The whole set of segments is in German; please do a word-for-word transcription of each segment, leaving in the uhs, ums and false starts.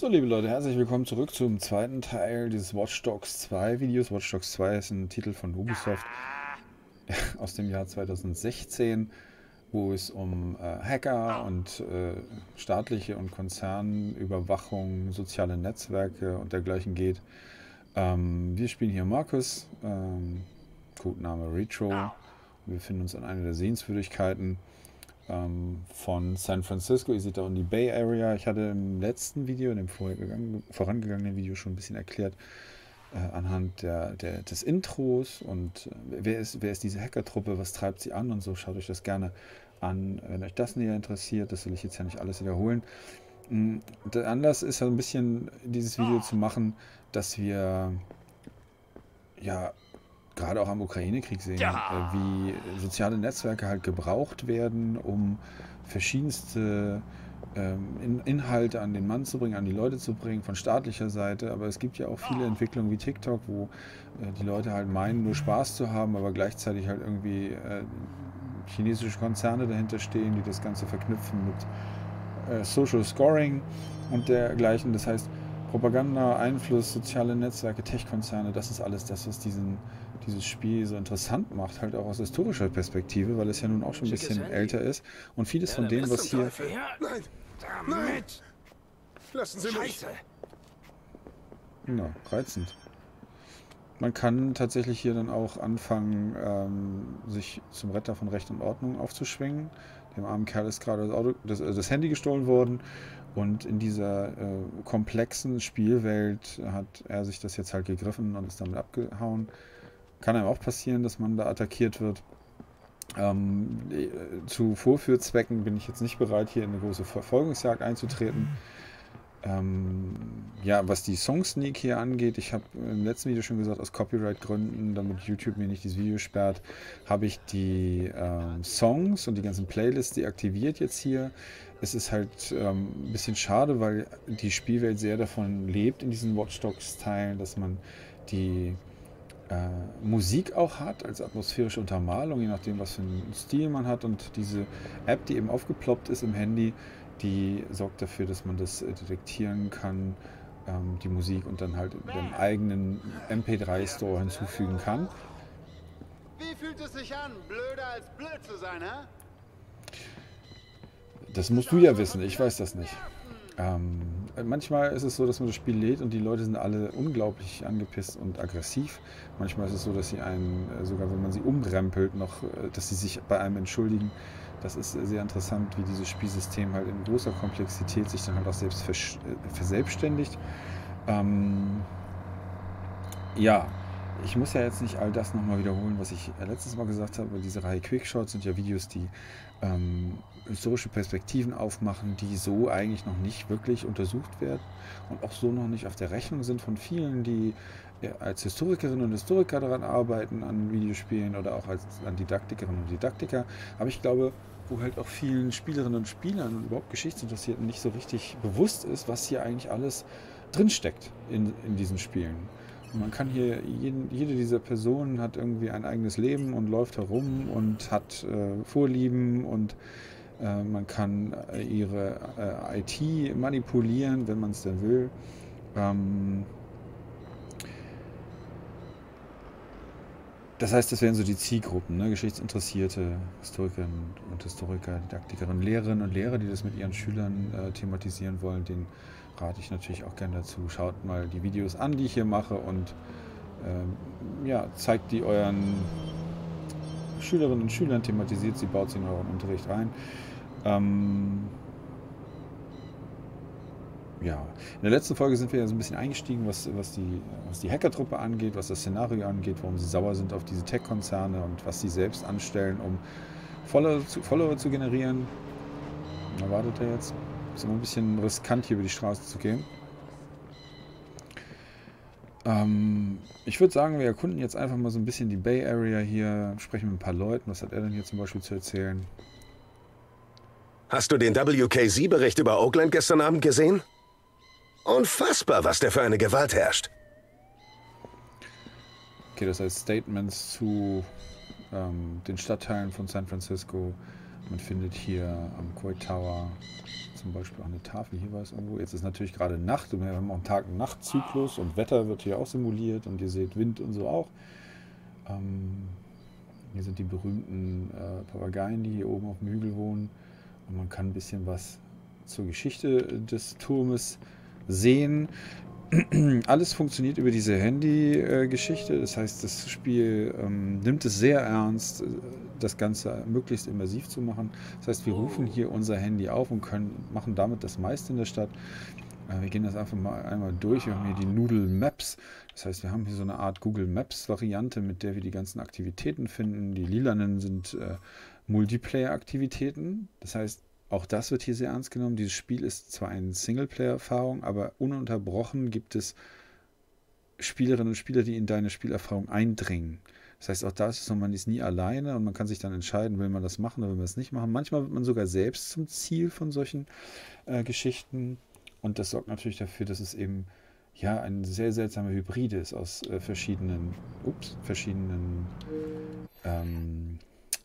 So, liebe Leute, herzlich willkommen zurück zum zweiten Teil dieses Watch Dogs zwei Videos. Watch Dogs zwei ist ein Titel von Ubisoft aus dem Jahr zweitausendsechzehn, wo es um äh, Hacker und äh, staatliche und Konzernüberwachung, soziale Netzwerke und dergleichen geht. Ähm, wir spielen hier Marcus, ähm, Codename Retro. Wir befinden uns an einer der Sehenswürdigkeiten ähm, von San Francisco. Ihr seht da in die Bay Area. Ich hatte im letzten Video, in dem vorangegangenen Video schon ein bisschen erklärt, äh, anhand der, der, des Intros und äh, wer, ist, wer ist diese Hackertruppe, was treibt sie an und so. Schaut euch das gerne an, wenn euch das näher interessiert. Das will ich jetzt ja nicht alles wiederholen. Der Anlass ist ja ein bisschen dieses Video zu machen, dass wir ja gerade auch am Ukraine-Krieg sehen, ja. äh, wie soziale Netzwerke halt gebraucht werden, um verschiedenste ähm, in, Inhalte an den Mann zu bringen, an die Leute zu bringen, von staatlicher Seite. Aber es gibt ja auch viele Entwicklungen wie TikTok, wo äh, die Leute halt meinen, nur Spaß zu haben, aber gleichzeitig halt irgendwie äh, chinesische Konzerne dahinter stehen, die das Ganze verknüpfen mit äh, Social Scoring und dergleichen. Das heißt, Propaganda, Einfluss, soziale Netzwerke, Tech-Konzerne, das ist alles das, was diesen, dieses Spiel so interessant macht, halt auch aus historischer Perspektive, weil es ja nun auch schon ein bisschen älter ist. Und vieles von dem, was hier... Nein! Nein! Lassen Sie mich! Ja, reizend. Man kann tatsächlich hier dann auch anfangen, ähm, sich zum Retter von Recht und Ordnung aufzuschwingen. Dem armen Kerl ist gerade das, Auto, das, das Handy gestohlen worden. Und in dieser äh, komplexen Spielwelt hat er sich das jetzt halt gegriffen und ist damit abgehauen. Kann einem auch passieren, dass man da attackiert wird. Ähm, zu Vorführzwecken bin ich jetzt nicht bereit, hier in eine große Verfolgungsjagd einzutreten. Ähm, ja, was die Song-Sneak hier angeht, ich habe im letzten Video schon gesagt, aus Copyright-Gründen, damit YouTube mir nicht dieses Video sperrt, habe ich die ähm, Songs und die ganzen Playlists deaktiviert jetzt hier. Es ist halt ähm, ein bisschen schade, weil die Spielwelt sehr davon lebt in diesen Watch Dogs-Teilen, dass man die äh, Musik auch hat als atmosphärische Untermalung, je nachdem, was für einen Stil man hat. Und diese App, die eben aufgeploppt ist im Handy, die sorgt dafür, dass man das äh, detektieren kann, ähm, die Musik, und dann halt in den eigenen M P drei Store hinzufügen kann. Wie fühlt es sich an, blöder als blöd zu sein, hä? Das musst du ja wissen, ich weiß das nicht. Ähm, manchmal ist es so, dass man das Spiel lädt und die Leute sind alle unglaublich angepisst und aggressiv. Manchmal ist es so, dass sie einen, sogar wenn man sie umrempelt, noch, dass sie sich bei einem entschuldigen. Das ist sehr interessant, wie dieses Spielsystem halt in großer Komplexität sich dann halt auch selbst vers verselbstständigt. Ähm, ja, ich muss ja jetzt nicht all das nochmal wiederholen, was ich letztes Mal gesagt habe. Diese Reihe Quickshots sind ja Videos, die ähm, historische Perspektiven aufmachen, die so eigentlich noch nicht wirklich untersucht werden und auch so noch nicht auf der Rechnung sind von vielen, die als Historikerinnen und Historiker daran arbeiten, an Videospielen, oder auch als an Didaktikerinnen und Didaktiker. Aber ich glaube, wo halt auch vielen Spielerinnen und Spielern und überhaupt Geschichtsinteressierten nicht so richtig bewusst ist, was hier eigentlich alles drinsteckt in, in diesen Spielen. Und man kann hier, jeden, jede dieser Personen hat irgendwie ein eigenes Leben und läuft herum und hat äh, Vorlieben, und äh, man kann äh, ihre äh, I T manipulieren, wenn man es denn will. Ähm, Das heißt, das wären so die Zielgruppen, ne? Geschichtsinteressierte Historikerinnen und Historiker, Didaktikerinnen, Lehrerinnen und Lehrer, die das mit ihren Schülern äh, thematisieren wollen. Den rate ich natürlich auch gerne dazu. Schaut mal die Videos an, die ich hier mache, und ähm, ja, zeigt die euren Schülerinnen und Schülern, thematisiert sie, baut sie in euren Unterricht rein. Ähm, Ja, in der letzten Folge sind wir ja so ein bisschen eingestiegen, was, was, die, was die Hackertruppe angeht, was das Szenario angeht, warum sie sauer sind auf diese Tech-Konzerne und was sie selbst anstellen, um Follower zu, Follower zu generieren. Da wartet er jetzt. Ist immer ein bisschen riskant, hier über die Straße zu gehen. Ähm, ich würde sagen, wir erkunden jetzt einfach mal so ein bisschen die Bay Area hier, sprechen mit ein paar Leuten. Was hat er denn hier zum Beispiel zu erzählen? Hast du den W K Z-Bericht über Oakland gestern Abend gesehen? Unfassbar, was der für eine Gewalt herrscht. Okay, das heißt Statements zu ähm, den Stadtteilen von San Francisco. Man findet hier am Coit Tower zum Beispiel auch eine Tafel, hier war es irgendwo. Jetzt ist natürlich gerade Nacht und wir haben auch einen Tag-Nacht-Zyklus und Wetter wird hier auch simuliert und ihr seht Wind und so auch. Ähm, hier sind die berühmten äh, Papageien, die hier oben auf dem Hügel wohnen. Und man kann ein bisschen was zur Geschichte des Turmes sehen. Alles funktioniert über diese Handy-Geschichte. Das heißt, das Spiel ähm, nimmt es sehr ernst, das Ganze möglichst immersiv zu machen. Das heißt, wir rufen hier unser Handy auf und können, machen damit das meiste in der Stadt. Äh, wir gehen das einfach mal einmal durch. Wir haben hier die Noodle Maps. Das heißt, wir haben hier so eine Art Google Maps-Variante, mit der wir die ganzen Aktivitäten finden. Die lilanen sind äh, Multiplayer-Aktivitäten. Das heißt, auch das wird hier sehr ernst genommen. Dieses Spiel ist zwar eine Singleplayer-Erfahrung, aber ununterbrochen gibt es Spielerinnen und Spieler, die in deine Spielerfahrung eindringen. Das heißt, auch das ist so, man ist nie alleine und man kann sich dann entscheiden, will man das machen oder will man es nicht machen. Manchmal wird man sogar selbst zum Ziel von solchen äh, Geschichten und das sorgt natürlich dafür, dass es eben ja eine sehr seltsame Hybride ist aus äh, verschiedenen, ups, verschiedenen ähm,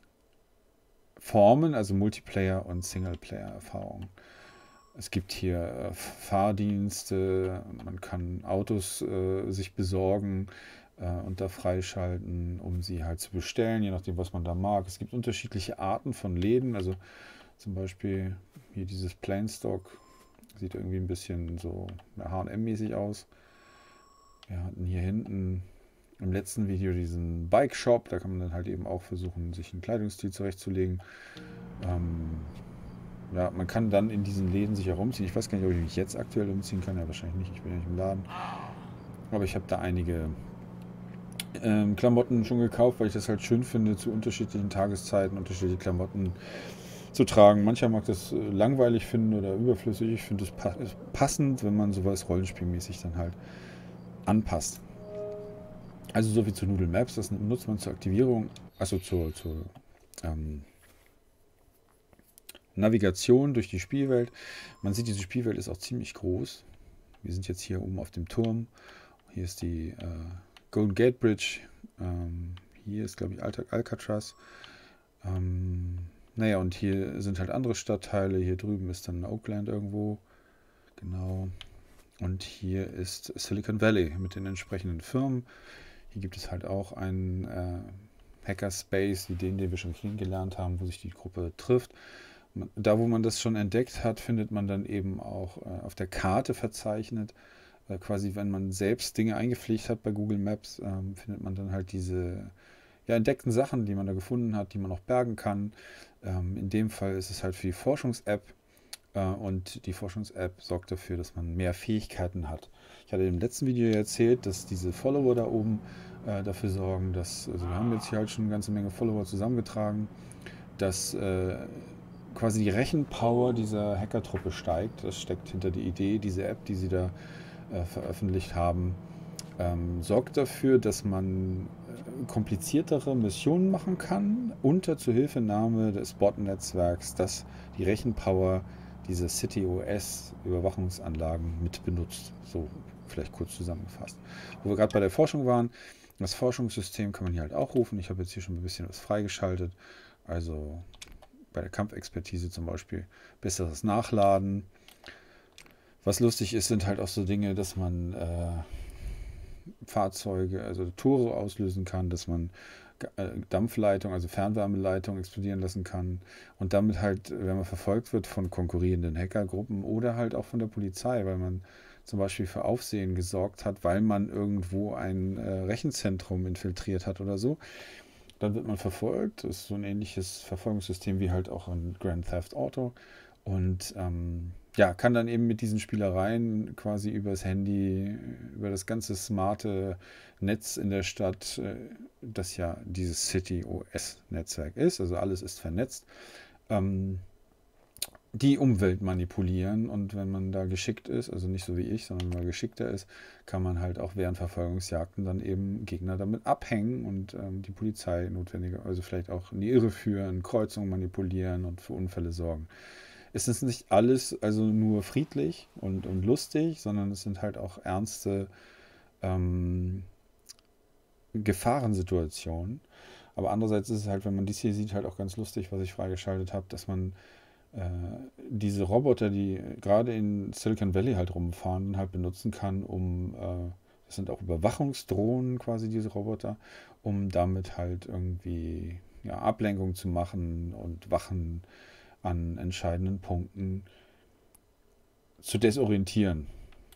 Formen, also Multiplayer- und Singleplayer-Erfahrungen. Es gibt hier äh, Fahrdienste, man kann Autos äh, sich besorgen äh, und da freischalten, um sie halt zu bestellen, je nachdem, was man da mag. Es gibt unterschiedliche Arten von Läden, also zum Beispiel hier dieses Planestock, sieht irgendwie ein bisschen so H und M-mäßig aus. Wir hatten hier hinten im letzten Video diesen Bike Shop, da kann man dann halt eben auch versuchen, sich einen Kleidungsstil zurechtzulegen. Ähm, ja, man kann dann in diesen Läden sich herumziehen. Ich weiß gar nicht, ob ich mich jetzt aktuell umziehen kann. Ja, wahrscheinlich nicht. Ich bin ja nicht im Laden. Aber ich habe da einige ähm, Klamotten schon gekauft, weil ich das halt schön finde, zu unterschiedlichen Tageszeiten unterschiedliche Klamotten zu tragen. Mancher mag das äh, langweilig finden oder überflüssig. Ich finde es pa passend, wenn man sowas rollenspielmäßig dann halt anpasst. Also so viel zu Noodle Maps, das nutzt man zur Aktivierung, also zur, zur ähm, Navigation durch die Spielwelt. Man sieht, diese Spielwelt ist auch ziemlich groß. Wir sind jetzt hier oben auf dem Turm. Hier ist die äh, Golden Gate Bridge. Ähm, hier ist, glaube ich, Al Alcatraz. Ähm, naja, und hier sind halt andere Stadtteile. Hier drüben ist dann Oakland irgendwo. Genau. Und hier ist Silicon Valley mit den entsprechenden Firmen. Hier gibt es halt auch einen äh, Hackerspace, wie den, den wir schon kennengelernt haben, wo sich die Gruppe trifft. Da, wo man das schon entdeckt hat, findet man dann eben auch äh, auf der Karte verzeichnet. Äh, quasi, wenn man selbst Dinge eingepflegt hat bei Google Maps, ähm, findet man dann halt diese ja, entdeckten Sachen, die man da gefunden hat, die man auch bergen kann. Ähm, in dem Fall ist es halt für die Forschungs-App. Und die Forschungs-App sorgt dafür, dass man mehr Fähigkeiten hat. Ich hatte im letzten Video erzählt, dass diese Follower da oben äh, dafür sorgen, dass, also wir haben jetzt hier halt schon eine ganze Menge Follower zusammengetragen, dass äh, quasi die Rechenpower dieser Hackertruppe steigt. Das steckt hinter der Idee, diese App, die sie da äh, veröffentlicht haben, ähm, sorgt dafür, dass man äh, kompliziertere Missionen machen kann, unter Zuhilfenahme des Bot-Netzwerks, das die Rechenpower diese City O S Überwachungsanlagen mit benutzt. So vielleicht kurz zusammengefasst. Wo wir gerade bei der Forschung waren, das Forschungssystem kann man hier halt auch rufen. Ich habe jetzt hier schon ein bisschen was freigeschaltet. Also bei der Kampfexpertise zum Beispiel besseres Nachladen. Was lustig ist, sind halt auch so Dinge, dass man äh, Fahrzeuge, also Tore auslösen kann, dass man Dampfleitung, also Fernwärmeleitung explodieren lassen kann und damit halt, wenn man verfolgt wird von konkurrierenden Hackergruppen oder halt auch von der Polizei, weil man zum Beispiel für Aufsehen gesorgt hat, weil man irgendwo ein äh, Rechenzentrum infiltriert hat oder so, dann wird man verfolgt. Das ist so ein ähnliches Verfolgungssystem wie halt auch in Grand Theft Auto und ähm, ja, kann dann eben mit diesen Spielereien quasi über das Handy, über das ganze smarte Netz in der Stadt, das ja dieses City O S-Netzwerk ist, also alles ist vernetzt, ähm, die Umwelt manipulieren. Und wenn man da geschickt ist, also nicht so wie ich, sondern mal geschickter ist, kann man halt auch während Verfolgungsjagden dann eben Gegner damit abhängen und ähm, die Polizei notwendige, also vielleicht auch in die Irre führen, Kreuzungen manipulieren und für Unfälle sorgen. Es ist nicht alles also nur friedlich und, und lustig, sondern es sind halt auch ernste ähm, Gefahrensituationen. Aber andererseits ist es halt, wenn man dies hier sieht, halt auch ganz lustig, was ich freigeschaltet habe, dass man äh, diese Roboter, die gerade in Silicon Valley halt rumfahren, halt benutzen kann, um, äh, das sind auch Überwachungsdrohnen quasi, diese Roboter, um damit halt irgendwie ja, Ablenkung zu machen und Wachen an entscheidenden Punkten zu desorientieren.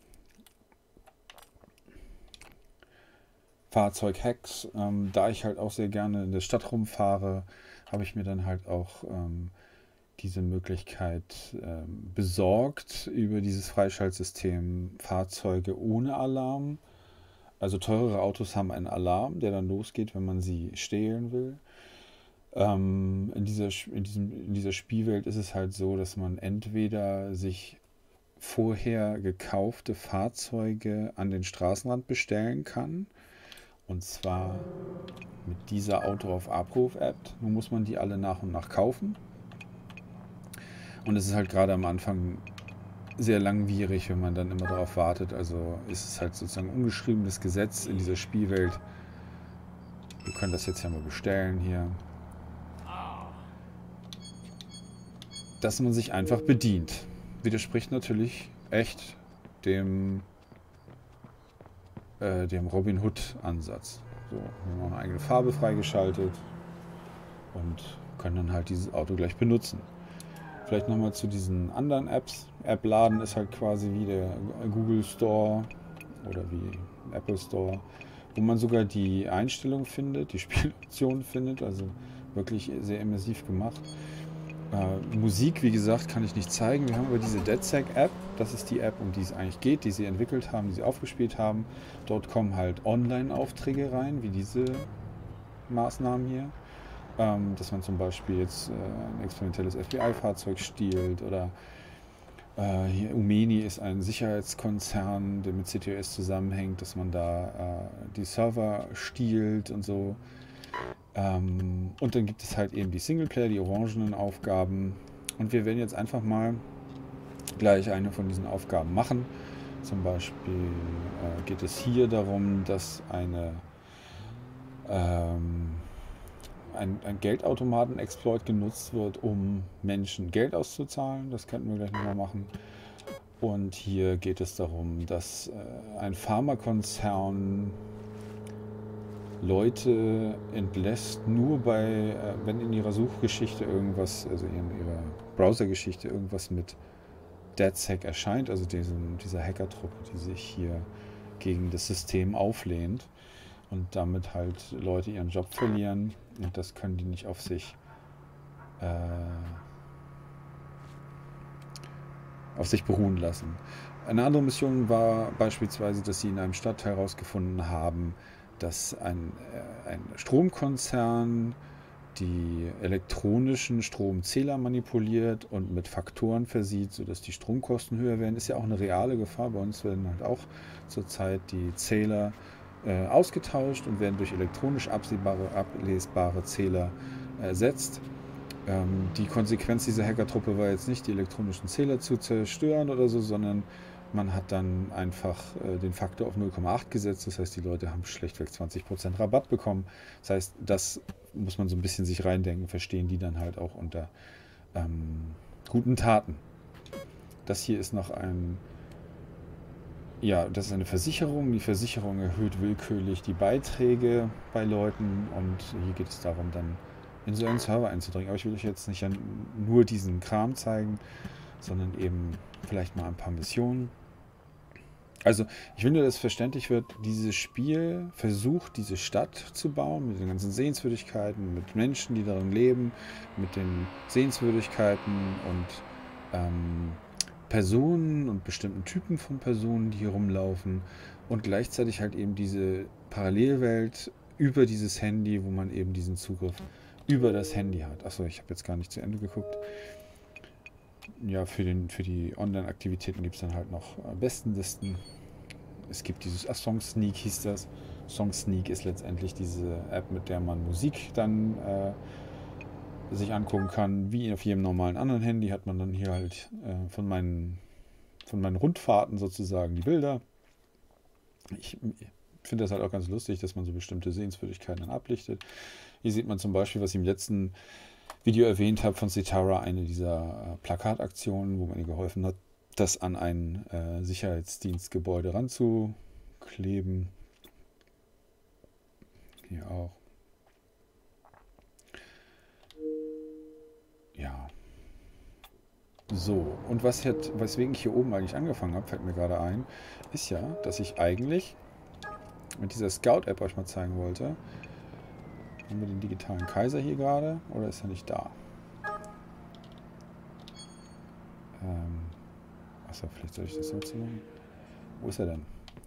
Fahrzeughacks, ähm, da ich halt auch sehr gerne in der Stadt rumfahre, habe ich mir dann halt auch ähm, diese Möglichkeit ähm, besorgt über dieses Freischaltsystem Fahrzeuge ohne Alarm. Also teurere Autos haben einen Alarm, der dann losgeht, wenn man sie stehlen will. Ähm, in dieser, in diesem, in dieser Spielwelt ist es halt so, dass man entweder sich vorher gekaufte Fahrzeuge an den Straßenrand bestellen kann. Und zwar mit dieser Auto auf Abruf-App. Nun muss man die alle nach und nach kaufen. Und es ist halt gerade am Anfang sehr langwierig, wenn man dann immer darauf wartet. Also ist es halt sozusagen ungeschriebenes Gesetz in dieser Spielwelt. Wir können das jetzt ja mal bestellen hier. Dass man sich einfach bedient. Widerspricht natürlich echt dem, äh, dem Robin Hood-Ansatz. So, wir haben auch eine eigene Farbe freigeschaltet und können dann halt dieses Auto gleich benutzen. Vielleicht nochmal zu diesen anderen Apps. App-Laden ist halt quasi wie der Google Store oder wie Apple Store, wo man sogar die Einstellung findet, die Spieloptionen findet, also wirklich sehr immersiv gemacht. Äh, Musik, wie gesagt, kann ich nicht zeigen. Wir haben aber diese DedSec-App, das ist die App, um die es eigentlich geht, die sie entwickelt haben, die sie aufgespielt haben. Dort kommen halt Online-Aufträge rein, wie diese Maßnahmen hier. Ähm, dass man zum Beispiel jetzt äh, ein experimentelles F B I-Fahrzeug stiehlt oder äh, hier Umeni ist ein Sicherheitskonzern, der mit C T O S zusammenhängt, dass man da äh, die Server stiehlt und so. Ähm, und dann gibt es halt eben die Singleplayer, die orangenen Aufgaben. Und wir werden jetzt einfach mal gleich eine von diesen Aufgaben machen. Zum Beispiel äh, geht es hier darum, dass eine ähm, ein, ein Geldautomaten-Exploit genutzt wird, um Menschen Geld auszuzahlen. Das könnten wir gleich nochmal machen. Und hier geht es darum, dass äh, ein Pharmakonzern Leute entlässt, nur bei, äh, wenn in ihrer Suchgeschichte irgendwas, also in ihrer Browsergeschichte irgendwas mit DedSec erscheint, also diesem, dieser Hackertruppe, die sich hier gegen das System auflehnt und damit halt Leute ihren Job verlieren. Und das können die nicht auf sich äh, auf sich beruhen lassen. Eine andere Mission war beispielsweise, dass sie in einem Stadtteil herausgefunden haben, dass ein, äh, ein Stromkonzern die elektronischen Stromzähler manipuliert und mit Faktoren versieht, sodass die Stromkosten höher werden. Ist ja auch eine reale Gefahr. Bei uns werden halt auch zurzeit die Zähler äh, ausgetauscht und werden durch elektronisch absehbare, ablesbare Zähler ersetzt. Ähm, die Konsequenz dieser Hackertruppe war jetzt nicht, die elektronischen Zähler zu zerstören oder so, sondern man hat dann einfach äh, den Faktor auf null Komma acht gesetzt. Das heißt, die Leute haben schlechtweg zwanzig Prozent Rabatt bekommen. Das heißt, das muss man so ein bisschen sich reindenken, verstehen die dann halt auch unter ähm, guten Taten. Das hier ist noch ein, ja, das ist eine Versicherung. Die Versicherung erhöht willkürlich die Beiträge bei Leuten und hier geht es darum, dann in so einen Server einzudringen. Aber ich will euch jetzt nicht nur diesen Kram zeigen, sondern eben vielleicht mal ein paar Missionen. Also, ich will nur, dass verständlich wird, dieses Spiel versucht, diese Stadt zu bauen, mit den ganzen Sehenswürdigkeiten, mit Menschen, die darin leben, mit den Sehenswürdigkeiten und ähm, Personen und bestimmten Typen von Personen, die hier rumlaufen und gleichzeitig halt eben diese Parallelwelt über dieses Handy, wo man eben diesen Zugriff über das Handy hat. Achso, ich habe jetzt gar nicht zu Ende geguckt. Ja, für, den, für die Online-Aktivitäten gibt es dann halt noch äh, Bestenlisten. Es gibt dieses, ah, Song Sneak hieß das. Song Sneak ist letztendlich diese App, mit der man Musik dann äh, sich angucken kann. Wie auf jedem normalen anderen Handy hat man dann hier halt äh, von, meinen, von meinen Rundfahrten sozusagen die Bilder. Ich, ich finde das halt auch ganz lustig, dass man so bestimmte Sehenswürdigkeiten dann ablichtet. Hier sieht man zum Beispiel, was ich im letzten Video erwähnt habe von Sitara, eine dieser äh, Plakataktionen, wo man ihr geholfen hat, das an ein äh, Sicherheitsdienstgebäude ranzukleben. Hier auch. Ja. So, und was hat, weswegen ich hier oben eigentlich angefangen habe, fällt mir gerade ein, ist ja, dass ich eigentlich mit dieser Scout-App euch mal zeigen wollte. Haben wir den digitalen Kaiser hier gerade oder ist er nicht da? Ähm, achso, vielleicht soll ich das so machen. Wo ist er denn?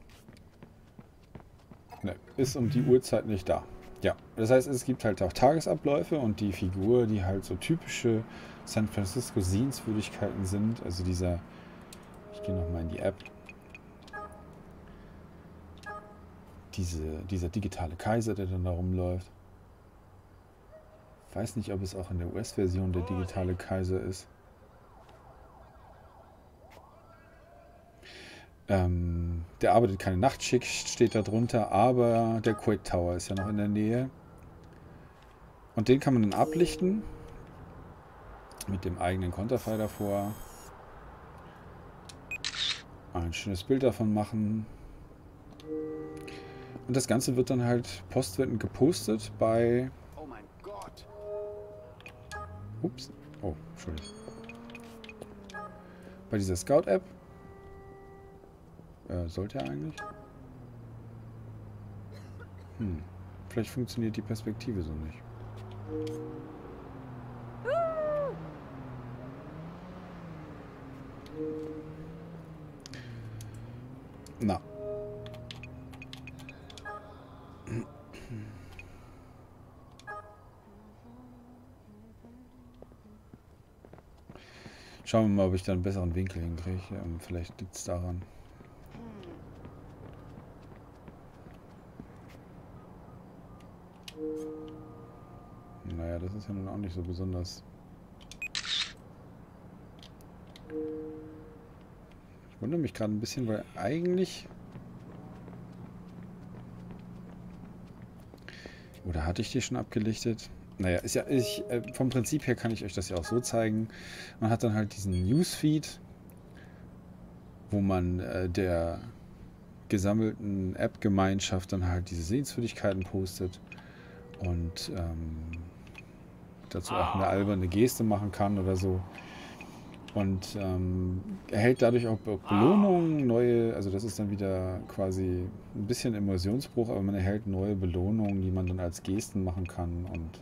Ne, ist um die Uhrzeit nicht da. Ja, das heißt, es gibt halt auch Tagesabläufe und die Figur, die halt so typische San Francisco Sehenswürdigkeiten sind. Also dieser, ich gehe nochmal in die App. Diese, dieser digitale Kaiser, der dann da rumläuft. Ich weiß nicht, ob es auch in der U S-Version der digitale Kaiser ist. Ähm, der arbeitet keine Nachtschicht, steht da drunter, aber der Quake Tower ist ja noch in der Nähe. Und den kann man dann ablichten. Mit dem eigenen Konterfei davor. Ein schönes Bild davon machen. Und das Ganze wird dann halt postwendend gepostet bei... Oh mein Gott. Ups. Oh, Entschuldigung. Bei dieser Scout-App. Äh, sollte er eigentlich? Hm. Vielleicht funktioniert die Perspektive so nicht. Na. Schauen wir mal, ob ich da einen besseren Winkel hinkriege. Ähm, vielleicht liegt es daran. Naja, das ist ja nun auch nicht so besonders. Ich wundere mich gerade ein bisschen, weil eigentlich... Oder hatte ich die schon abgelichtet? Naja, ist ja, ich, äh, vom Prinzip her kann ich euch das ja auch so zeigen. Man hat dann halt diesen Newsfeed, wo man äh, der gesammelten App-Gemeinschaft dann halt diese Sehenswürdigkeiten postet und ähm, dazu auch eine alberne Geste machen kann oder so. Und ähm, erhält dadurch auch Be Belohnungen, neue, also das ist dann wieder quasi ein bisschen Immersionsbruch, aber man erhält neue Belohnungen, die man dann als Gesten machen kann und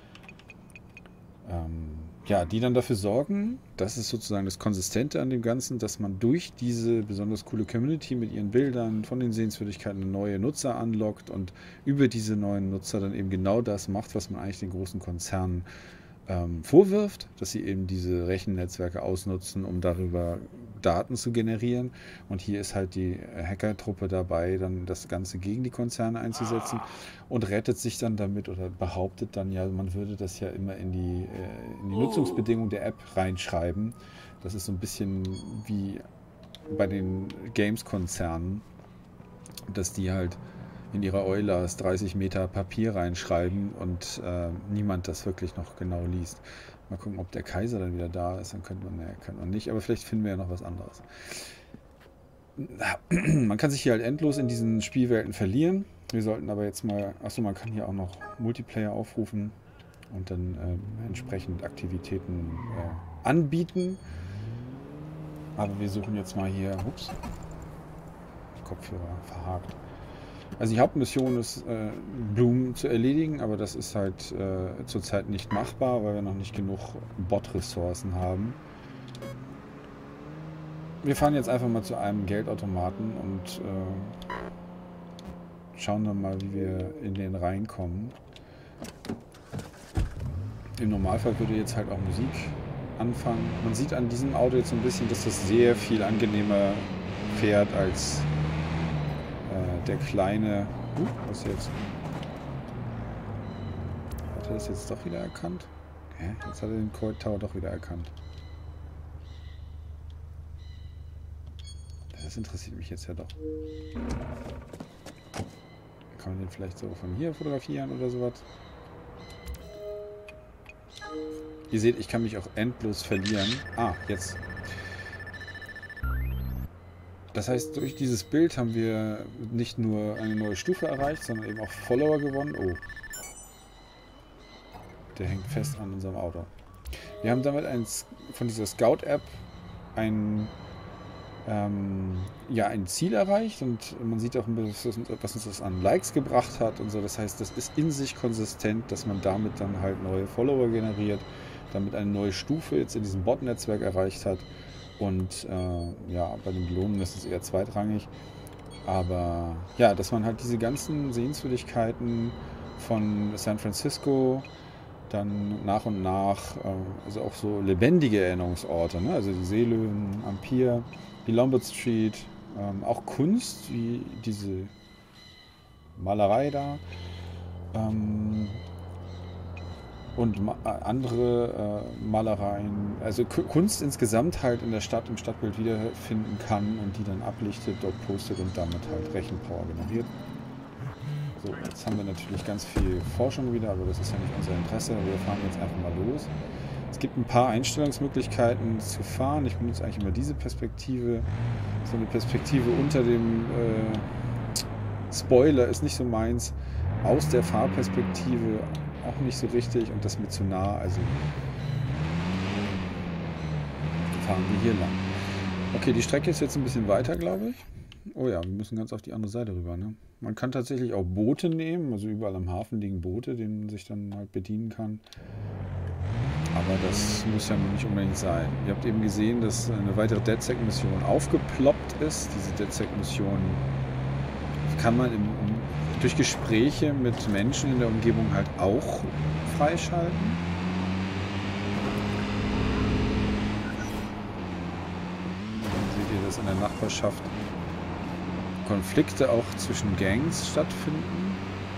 ähm, ja, die dann dafür sorgen, das ist sozusagen das Konsistente an dem Ganzen, dass man durch diese besonders coole Community mit ihren Bildern von den Sehenswürdigkeiten neue Nutzer anlockt und über diese neuen Nutzer dann eben genau das macht, was man eigentlich den großen Konzernen ähm, vorwirft, dass sie eben diese Rechennetzwerke ausnutzen, um darüber Daten zu generieren. Und hier ist halt die Hackertruppe dabei, dann das Ganze gegen die Konzerne einzusetzen und rettet sich dann damit oder behauptet dann ja, man würde das ja immer in die, äh, in die Nutzungsbedingungen der App reinschreiben. Das ist so ein bisschen wie bei den Games-Konzernen, dass die halt in ihrer Eulas dreißig Meter Papier reinschreiben und äh, niemand das wirklich noch genau liest. Mal gucken, ob der Kaiser dann wieder da ist. Dann könnte man, ne, könnte man nicht, aber vielleicht finden wir ja noch was anderes. Man kann sich hier halt endlos in diesen Spielwelten verlieren. Wir sollten aber jetzt mal, achso, man kann hier auch noch Multiplayer aufrufen und dann äh, entsprechend Aktivitäten äh, anbieten. Aber wir suchen jetzt mal hier, ups, Kopfhörer verhakt. Also die Hauptmission ist, äh, Bloom zu erledigen, aber das ist halt äh, zurzeit nicht machbar, weil wir noch nicht genug Bot-Ressourcen haben. Wir fahren jetzt einfach mal zu einem Geldautomaten und äh, schauen dann mal, wie wir in den reinkommen. Im Normalfall würde jetzt halt auch Musik anfangen. Man sieht an diesem Auto jetzt so ein bisschen, dass das sehr viel angenehmer fährt als der kleine... Uh, was jetzt? Hat er das jetzt doch wieder erkannt? Hä? Jetzt hat er den Quake Tower doch wieder erkannt. Das interessiert mich jetzt ja doch. Kann man den vielleicht so von hier fotografieren oder sowas? Ihr seht, ich kann mich auch endlos verlieren. Ah, jetzt. Das heißt, durch dieses Bild haben wir nicht nur eine neue Stufe erreicht, sondern eben auch Follower gewonnen. Oh. Der hängt fest an unserem Auto. Wir haben damit ein, von dieser Scout-App ein, ähm, ja, ein Ziel erreicht und man sieht auch, was uns das an Likes gebracht hat und so. Das heißt, das ist in sich konsistent, dass man damit dann halt neue Follower generiert, damit eine neue Stufe jetzt in diesem Bot-Netzwerk erreicht hat. Und äh, ja, bei den Belohnungen ist es eher zweitrangig. Aber ja, dass man halt diese ganzen Sehenswürdigkeiten von San Francisco dann nach und nach, äh, also auch so lebendige Erinnerungsorte, ne? Also die Seelöwen am Pier, die Lombard Street, ähm, auch Kunst, wie diese Malerei da ähm, und ma andere äh, Malereien, also K Kunst insgesamt halt in der Stadt, im Stadtbild wiederfinden kann und die dann ablichtet, dort postet und damit halt Rechenpower generiert. So, jetzt haben wir natürlich ganz viel Forschung wieder, aber das ist ja nicht unser Interesse. Wir fahren jetzt einfach mal los. Es gibt ein paar Einstellungsmöglichkeiten zu fahren. Ich benutze eigentlich immer diese Perspektive. So eine Perspektive unter dem äh, Spoiler ist nicht so meins. Aus der Fahrperspektive auch nicht so richtig und das mir zu nah. Also fahren wir hier lang. Okay, die Strecke ist jetzt ein bisschen weiter, glaube ich. Oh ja, wir müssen ganz auf die andere Seite rüber, ne? Man kann tatsächlich auch Boote nehmen, also überall am Hafen liegen Boote, denen man sich dann halt bedienen kann. Aber das muss ja nicht unbedingt sein. Ihr habt eben gesehen, dass eine weitere DedSec-Mission aufgeploppt ist. Diese DedSec-Mission kann man im, durch Gespräche mit Menschen in der Umgebung halt auch freischalten. Dann seht ihr, dass in der Nachbarschaft Konflikte auch zwischen Gangs stattfinden.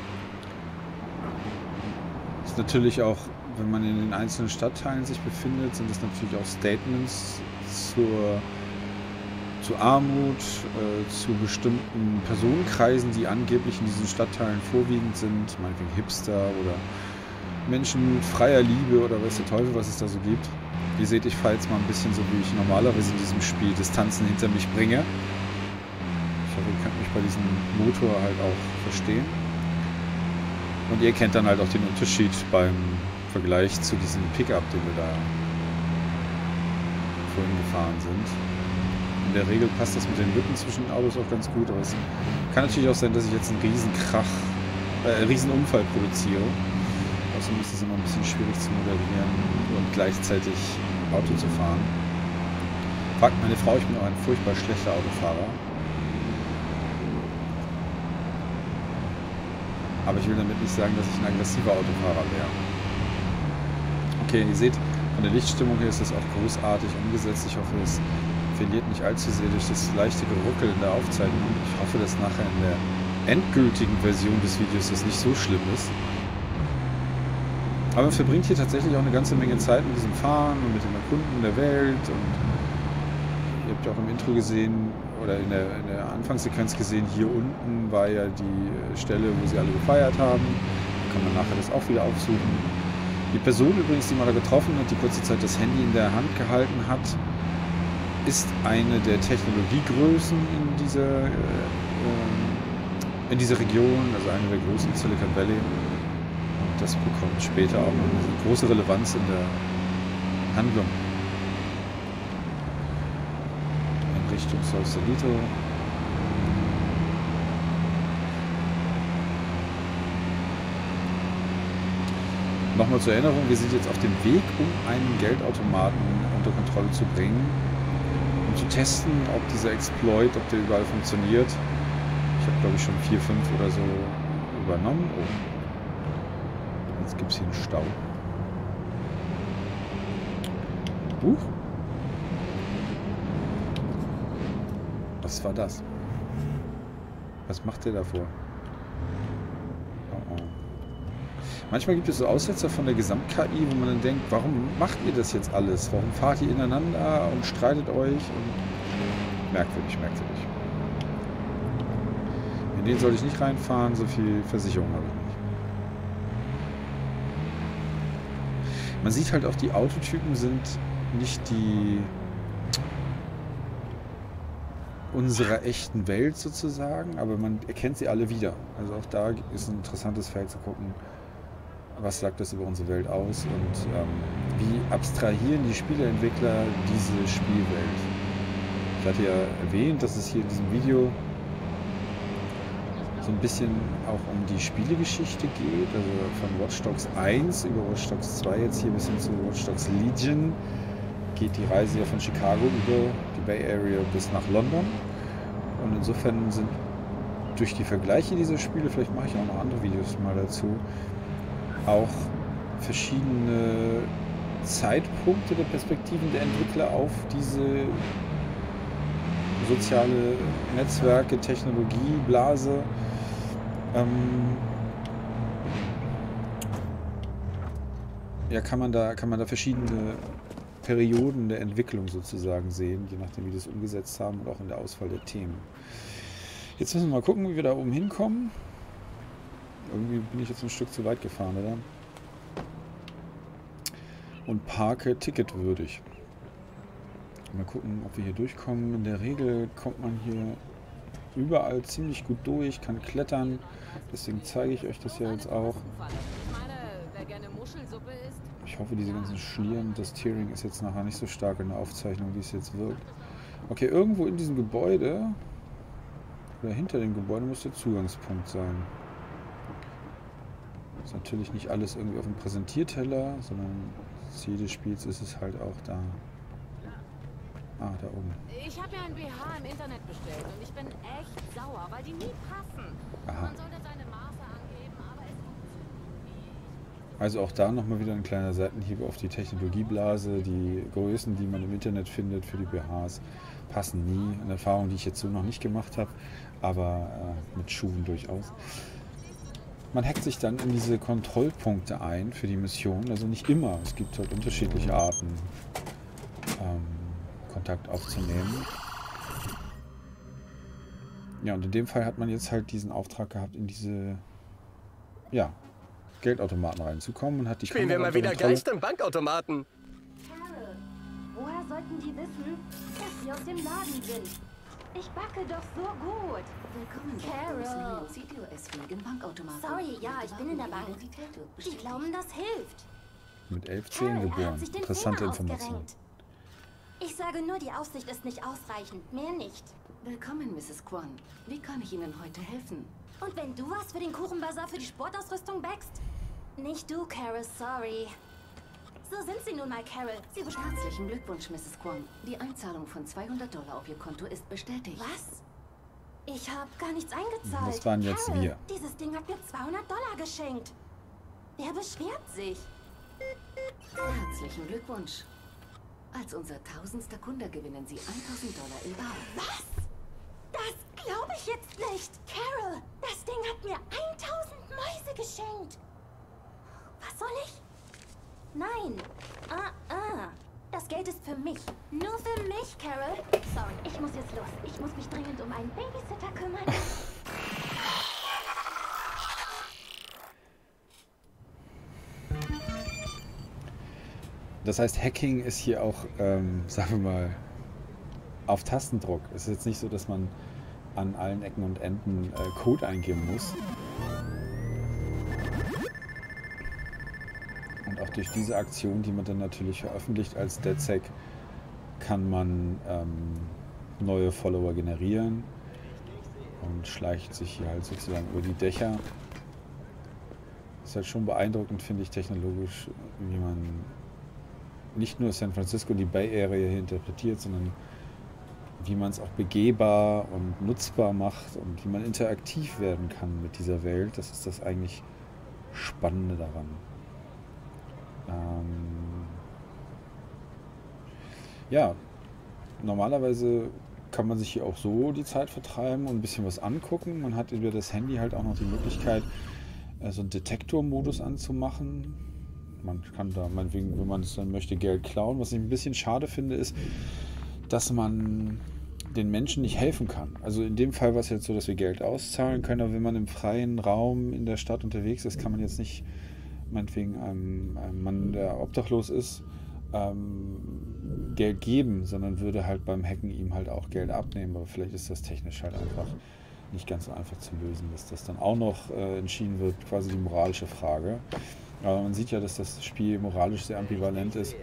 Ist natürlich auch, wenn man in den einzelnen Stadtteilen sich befindet, sind das natürlich auch Statements zur, zur Armut, äh, zu bestimmten Personenkreisen, die angeblich in diesen Stadtteilen vorwiegend sind, meinetwegen Hipster oder Menschen mit freier Liebe oder weiß der Teufel, was es da so gibt. Ihr seht, ich fahre jetzt mal ein bisschen so, wie ich normalerweise in diesem Spiel Distanzen hinter mich bringe. Ich hoffe, ihr könnt mich bei diesem Motor halt auch verstehen. Und ihr kennt dann halt auch den Unterschied beim Vergleich zu diesem Pickup, den wir da vorhin gefahren sind. In der Regel passt das mit den Lücken zwischen den Autos auch ganz gut, aber es kann natürlich auch sein, dass ich jetzt einen riesen Krach, äh, einen riesen Unfall produziere. Außerdem ist es immer ein bisschen schwierig zu moderieren und gleichzeitig Auto zu fahren. Fragt meine Frau, ich bin auch ein furchtbar schlechter Autofahrer. Aber ich will damit nicht sagen, dass ich ein aggressiver Autofahrer wäre. Okay, ihr seht, von der Lichtstimmung her ist das auch großartig umgesetzt. Ich hoffe, es verliert nicht allzu sehr durch das leichte Geruckel in der Aufzeichnung. Ich hoffe, dass nachher in der endgültigen Version des Videos das nicht so schlimm ist. Aber man verbringt hier tatsächlich auch eine ganze Menge Zeit mit diesem Fahren und mit dem Erkunden der Welt. Und ihr habt ja auch im Intro gesehen, oder in der, in der Anfangssequenz gesehen, hier unten war ja die Stelle, wo sie alle gefeiert haben. Da kann man nachher das auch wieder aufsuchen. Die Person übrigens, die man da getroffen hat, die kurze Zeit das Handy in der Hand gehalten hat, ist eine der Technologiegrößen in dieser, äh, in dieser Region, also eine der Größen in Silicon Valley. Und das bekommt später auch noch eine große Relevanz in der Handlung. Richtung Sausalito. Nochmal zur Erinnerung, wir sind jetzt auf dem Weg, um einen Geldautomaten unter Kontrolle zu bringen, um zu testen, ob dieser Exploit, ob der überall funktioniert. Ich habe, glaube ich, schon vier, fünf oder so übernommen. Oh. Jetzt gibt es hier einen Stau. Huch. Was war das? Was macht der davor? Oh oh. Manchmal gibt es so Aussetzer von der Gesamt-K I, wo man dann denkt, warum macht ihr das jetzt alles? Warum fahrt ihr ineinander und streitet euch? Und merkwürdig, merkwürdig. In den soll ich nicht reinfahren, so viel Versicherung habe ich nicht. Man sieht halt auch, die Autotypen sind nicht die unserer echten Welt sozusagen, aber man erkennt sie alle wieder. Also auch da ist ein interessantes Feld zu gucken, was sagt das über unsere Welt aus und ähm, wie abstrahieren die Spieleentwickler diese Spielwelt. Ich hatte ja erwähnt, dass es hier in diesem Video so ein bisschen auch um die Spielegeschichte geht, also von Watch Dogs eins über Watch Dogs zwei jetzt hier bis hin zu Watch Dogs Legion geht die Reise ja von Chicago über die Bay Area bis nach London und insofern sind durch die Vergleiche dieser Spiele, vielleicht mache ich auch noch andere Videos mal dazu, auch verschiedene Zeitpunkte der Perspektiven der Entwickler auf diese soziale Netzwerke, Technologie, Blase ähm, ja, kann man da kann man da verschiedene Perioden der Entwicklung sozusagen sehen, je nachdem wie die das umgesetzt haben und auch in der Auswahl der Themen. Jetzt müssen wir mal gucken, wie wir da oben hinkommen. Irgendwie bin ich jetzt ein Stück zu weit gefahren, oder? Und parke ticketwürdig. Mal gucken, ob wir hier durchkommen. In der Regel kommt man hier überall ziemlich gut durch, kann klettern. Deswegen zeige ich euch das ja jetzt auch. Ich hoffe, diese ganzen Schlieren, das Tearing ist jetzt nachher nicht so stark in der Aufzeichnung, wie es jetzt wirkt. Okay, irgendwo in diesem Gebäude oder hinter dem Gebäude muss der Zugangspunkt sein. Ist natürlich nicht alles irgendwie auf dem Präsentierteller, sondern Ziel des Spiels ist es halt auch da. Ah, da oben. Ich habe mir ein B H im Internet bestellt und ich bin echt sauer, weil die nie passen. Aha. Man sollte seine Maße angeben, aber es funktioniert. Also auch da nochmal wieder ein kleiner Seitenhieb auf die Technologieblase. Die Größen, die man im Internet findet für die B Hs, passen nie. Eine Erfahrung, die ich jetzt so noch nicht gemacht habe, aber äh, mit Schuhen durchaus. Man hackt sich dann in diese Kontrollpunkte ein für die Mission. Also nicht immer. Es gibt halt unterschiedliche Arten, ähm, Kontakt aufzunehmen. Ja, und in dem Fall hat man jetzt halt diesen Auftrag gehabt, in diese ja, Geldautomaten reinzukommen und hat die Spielen wir mal wieder Geist im Bankautomaten. Carol, woher sollten die wissen, dass sie aus dem Laden sind? Ich backe doch so gut. Willkommen, Carol. C T O S-fähigen Bankautomaten. Sorry, ja, ich bin in der Bank. Die glauben, das hilft. Mit elf zehn Carol, er geboren. hat sich den Interessante Finger Information. ausgerenkt. Ich sage nur, die Aufsicht ist nicht ausreichend. Mehr nicht. Willkommen, Misses Quan. Wie kann ich Ihnen heute helfen? Und wenn du was für den Kuchenbazar für die Sportausrüstung backst? Nicht du, Carol, sorry. So sind sie nun mal, Carol. Sie best- Herzlichen Glückwunsch, Misses Quan. Die Einzahlung von zweihundert Dollar auf Ihr Konto ist bestätigt. Was? Ich habe gar nichts eingezahlt. Das waren jetzt Carol, wir. Dieses Ding hat mir zweihundert Dollar geschenkt. Wer beschwert sich? Herzlichen Glückwunsch. Als unser tausendster Kunde gewinnen Sie tausend Dollar in Bar. Was? Das glaube ich jetzt nicht. Carol, das Ding hat mir tausend Mäuse geschenkt. Was soll ich? Nein. Ah, ah. Das Geld ist für mich. Nur für mich, Carol. Sorry, ich muss jetzt los. Ich muss mich dringend um einen Babysitter kümmern. Das heißt, Hacking ist hier auch, ähm, sagen wir mal, auf Tastendruck. Es ist jetzt nicht so, dass man an allen Ecken und Enden äh, Code eingeben muss. Und auch durch diese Aktion, die man dann natürlich veröffentlicht als DedSec, kann man ähm, neue Follower generieren und schleicht sich hier halt sozusagen über die Dächer. Ist halt schon beeindruckend, finde ich, technologisch, wie man nicht nur San Francisco, die Bay Area hier interpretiert, sondern wie man es auch begehbar und nutzbar macht und wie man interaktiv werden kann mit dieser Welt. Das ist das eigentlich Spannende daran. Ähm ja, normalerweise kann man sich hier auch so die Zeit vertreiben und ein bisschen was angucken. Man hat über das Handy halt auch noch die Möglichkeit, so einen Detektor-Modus anzumachen. Man kann da, meinetwegen, wenn man es dann möchte, Geld klauen. Was ich ein bisschen schade finde, ist, dass man den Menschen nicht helfen kann. Also in dem Fall war es jetzt so, dass wir Geld auszahlen können, aber wenn man im freien Raum in der Stadt unterwegs ist, kann man jetzt nicht meinetwegen einem, einem Mann, der obdachlos ist, ähm, Geld geben, sondern würde halt beim Hacken ihm halt auch Geld abnehmen. Aber vielleicht ist das technisch halt einfach nicht ganz so einfach zu lösen, dass das dann auch noch äh, entschieden wird, quasi die moralische Frage. Aber man sieht ja, dass das Spiel moralisch sehr ambivalent ist.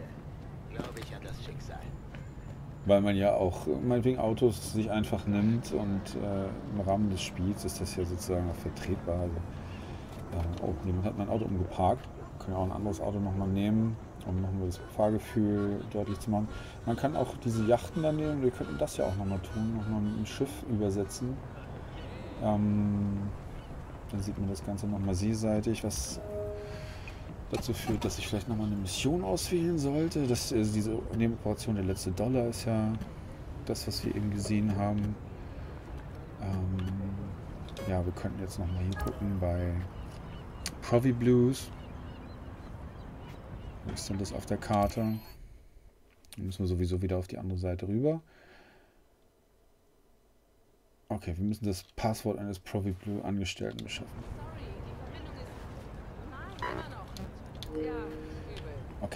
Weil man ja auch meinetwegen Autos sich einfach nimmt und äh, im Rahmen des Spiels ist das ja sozusagen auch vertretbar. Also, äh, oh, jemand hat mein Auto umgeparkt. Können ja auch ein anderes Auto nochmal nehmen, um nochmal das Fahrgefühl deutlich zu machen. Man kann auch diese Yachten dann nehmen, wir könnten das ja auch nochmal tun, nochmal mit einem Schiff übersetzen. Ähm, dann sieht man das Ganze nochmal seeseitig, was dazu führt, dass ich vielleicht nochmal eine Mission auswählen sollte. Das ist diese Nebenoperation, der letzte Dollar ist ja das, was wir eben gesehen haben. Ähm, ja, wir könnten jetzt nochmal hier gucken bei Provi Blues. Wo ist denn das auf der Karte? Dann müssen wir sowieso wieder auf die andere Seite rüber. Okay, wir müssen das Passwort eines Provi Blue Angestellten beschaffen. Okay.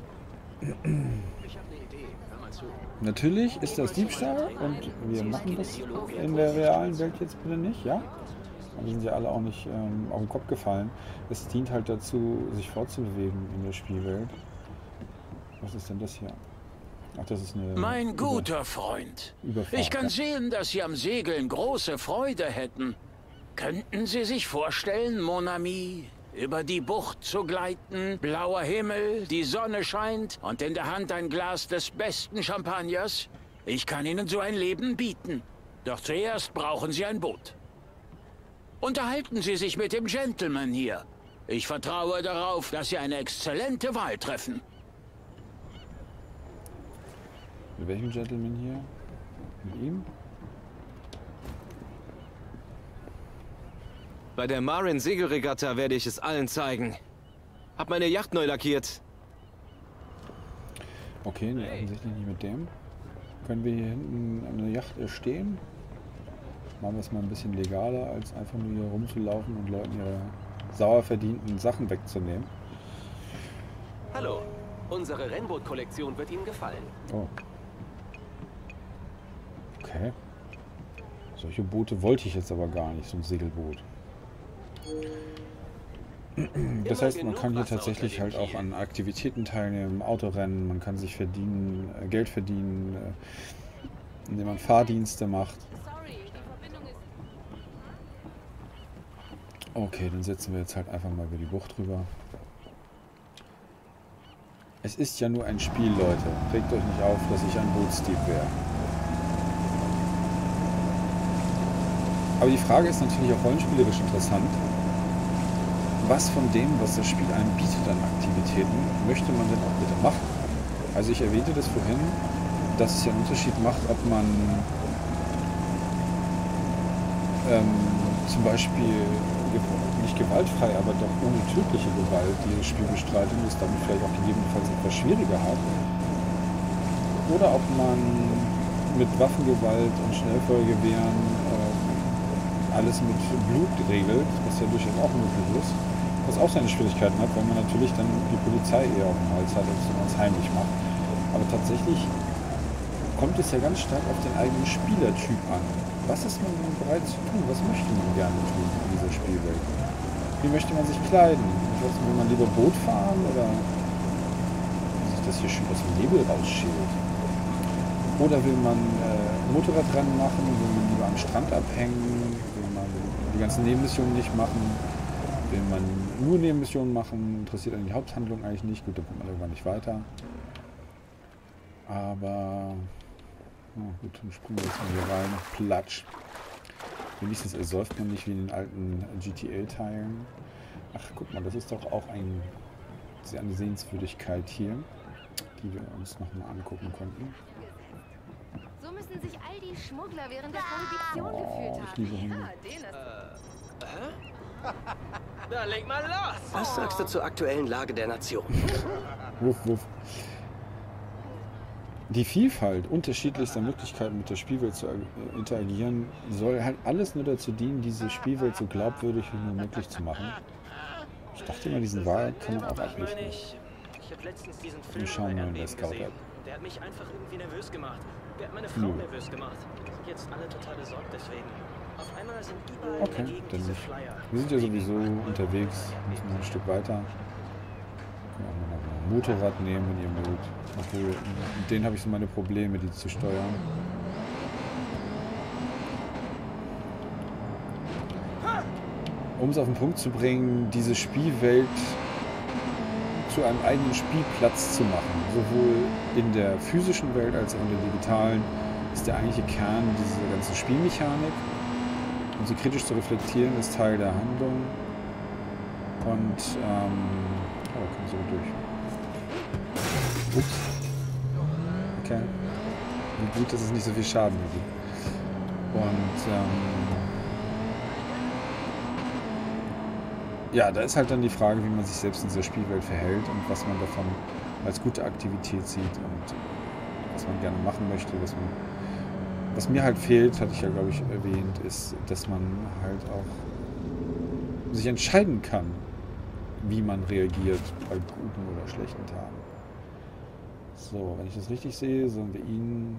Natürlich ist das Diebstahl und wir machen das in der realen Welt jetzt bitte nicht, ja? Wir sind ja alle auch nicht ähm, auf den Kopf gefallen. Es dient halt dazu, sich fortzubewegen in der Spielwelt. Was ist denn das hier? Ach, das ist eine... Mein guter Freund, Überfahrt, ich kann ja. sehen, dass Sie am Segeln große Freude hätten. Könnten Sie sich vorstellen, Mon ami, über die Bucht zu gleiten, blauer Himmel, die Sonne scheint und in der Hand ein Glas des besten Champagners? Ich kann Ihnen so ein Leben bieten. Doch zuerst brauchen Sie ein Boot. Unterhalten Sie sich mit dem Gentleman hier. Ich vertraue darauf, dass Sie eine exzellente Wahl treffen. Mit welchem Gentleman hier? Mit ihm? Bei der Marin Segelregatta werde ich es allen zeigen. Hab meine Yacht neu lackiert. Okay, ne, offensichtlich nicht mit dem. Können wir hier hinten eine Yacht erstehen? Machen wir es mal ein bisschen legaler, als einfach nur hier rumzulaufen und Leuten ihre sauer verdienten Sachen wegzunehmen. Hallo, unsere Rennboot-Kollektion wird Ihnen gefallen. Oh. Okay. Solche Boote wollte ich jetzt aber gar nicht, so ein Segelboot. Das heißt, man kann hier tatsächlich halt auch an Aktivitäten teilnehmen, Autorennen, man kann sich verdienen, äh, Geld verdienen, äh, indem man Fahrdienste macht. Okay, dann setzen wir jetzt halt einfach mal über die Bucht rüber. Es ist ja nur ein Spiel, Leute. Regt euch nicht auf, dass ich ein Bootsdieb wäre. Aber die Frage ist natürlich auch rollenspielerisch interessant. Was von dem, was das Spiel einem bietet an Aktivitäten, möchte man denn auch bitte machen? Also ich erwähnte das vorhin, dass es ja einen Unterschied macht, ob man ähm, zum Beispiel nicht gewaltfrei, aber doch ohne tödliche Gewalt dieses Spiel bestreitet und es damit vielleicht auch gegebenenfalls etwas schwieriger hat. Oder ob man mit Waffengewalt und Schnellfeuergewehren äh, alles mit Blut regelt, was ja durchaus auch möglich ist, was auch seine Schwierigkeiten hat, weil man natürlich dann die Polizei eher auf dem Hals hat, als wenn man es heimlich macht. Aber tatsächlich kommt es ja ganz stark auf den eigenen Spielertyp an. Was ist man denn bereit zu tun? Was möchte man gerne tun in dieser Spielwelt? Wie möchte man sich kleiden? Will man lieber Boot fahren oder wie sich das hier schön aus dem Nebel rausschält? Oder will man äh, Motorradrennen machen? Will man lieber am Strand abhängen? Will man die ganzen Nebenmissionen nicht machen? Will man nur Nebenmissionen machen? Interessiert einen die Haupthandlung eigentlich nicht? Gut, da kommt man irgendwann nicht weiter. Aber... Oh, gut, dann springen wir jetzt mal hier rein. Platsch. Wenigstens ersäuft man nicht wie in den alten G T A-Teilen. Ach, guck mal, das ist doch auch ein, sehr eine Sehenswürdigkeit hier, die wir uns nochmal angucken könnten. So müssen sich all die Schmuggler während der Prohibition Oh, gefühlt ich haben. liebe Hunde. Ja, den ist Na, leg mal los! Was sagst du zur aktuellen Lage der Nation? Wuff, wuff. Die Vielfalt unterschiedlichster Möglichkeiten mit der Spielwelt zu interagieren, soll halt alles nur dazu dienen, diese Spielwelt so glaubwürdig wie nur möglich zu machen. Ich dachte immer, diesen Wal kann man auch ablichten. Ich habe letztens diesen Wir Film schauen mal in der gesehen. Scout-App. Der hat mich einfach irgendwie nervös gemacht. Der hat meine Frau Nö. nervös gemacht. Sind jetzt alle total besorgt deswegen. Auf einmal sind überall Okay, dagegen dann diese nicht. Flyer. Wir sind ja sowieso unterwegs, müssen noch ein Stück weiter. Können auch noch mal ein Motorrad nehmen, wenn ihr mögt. Obwohl, mit denen habe ich so meine Probleme, die zu steuern. Um es auf den Punkt zu bringen, diese Spielwelt zu einem eigenen Spielplatz zu machen. Sowohl in der physischen Welt als auch in der digitalen ist der eigentliche Kern dieser ganzen Spielmechanik. Und sie kritisch zu reflektieren ist Teil der Handlung. Und, ähm, oh, kommt so durch. Ups. Okay. Wie gut, dass es nicht so viel Schaden gibt. Und, ähm, ja, da ist halt dann die Frage, wie man sich selbst in dieser Spielwelt verhält und was man davon als gute Aktivität sieht und was man gerne machen möchte. Was, man, was mir halt fehlt, hatte ich ja, glaube ich, erwähnt, ist, dass man halt auch sich entscheiden kann, wie man reagiert bei guten oder schlechten Tagen. So, wenn ich das richtig sehe, sollen wir ihn,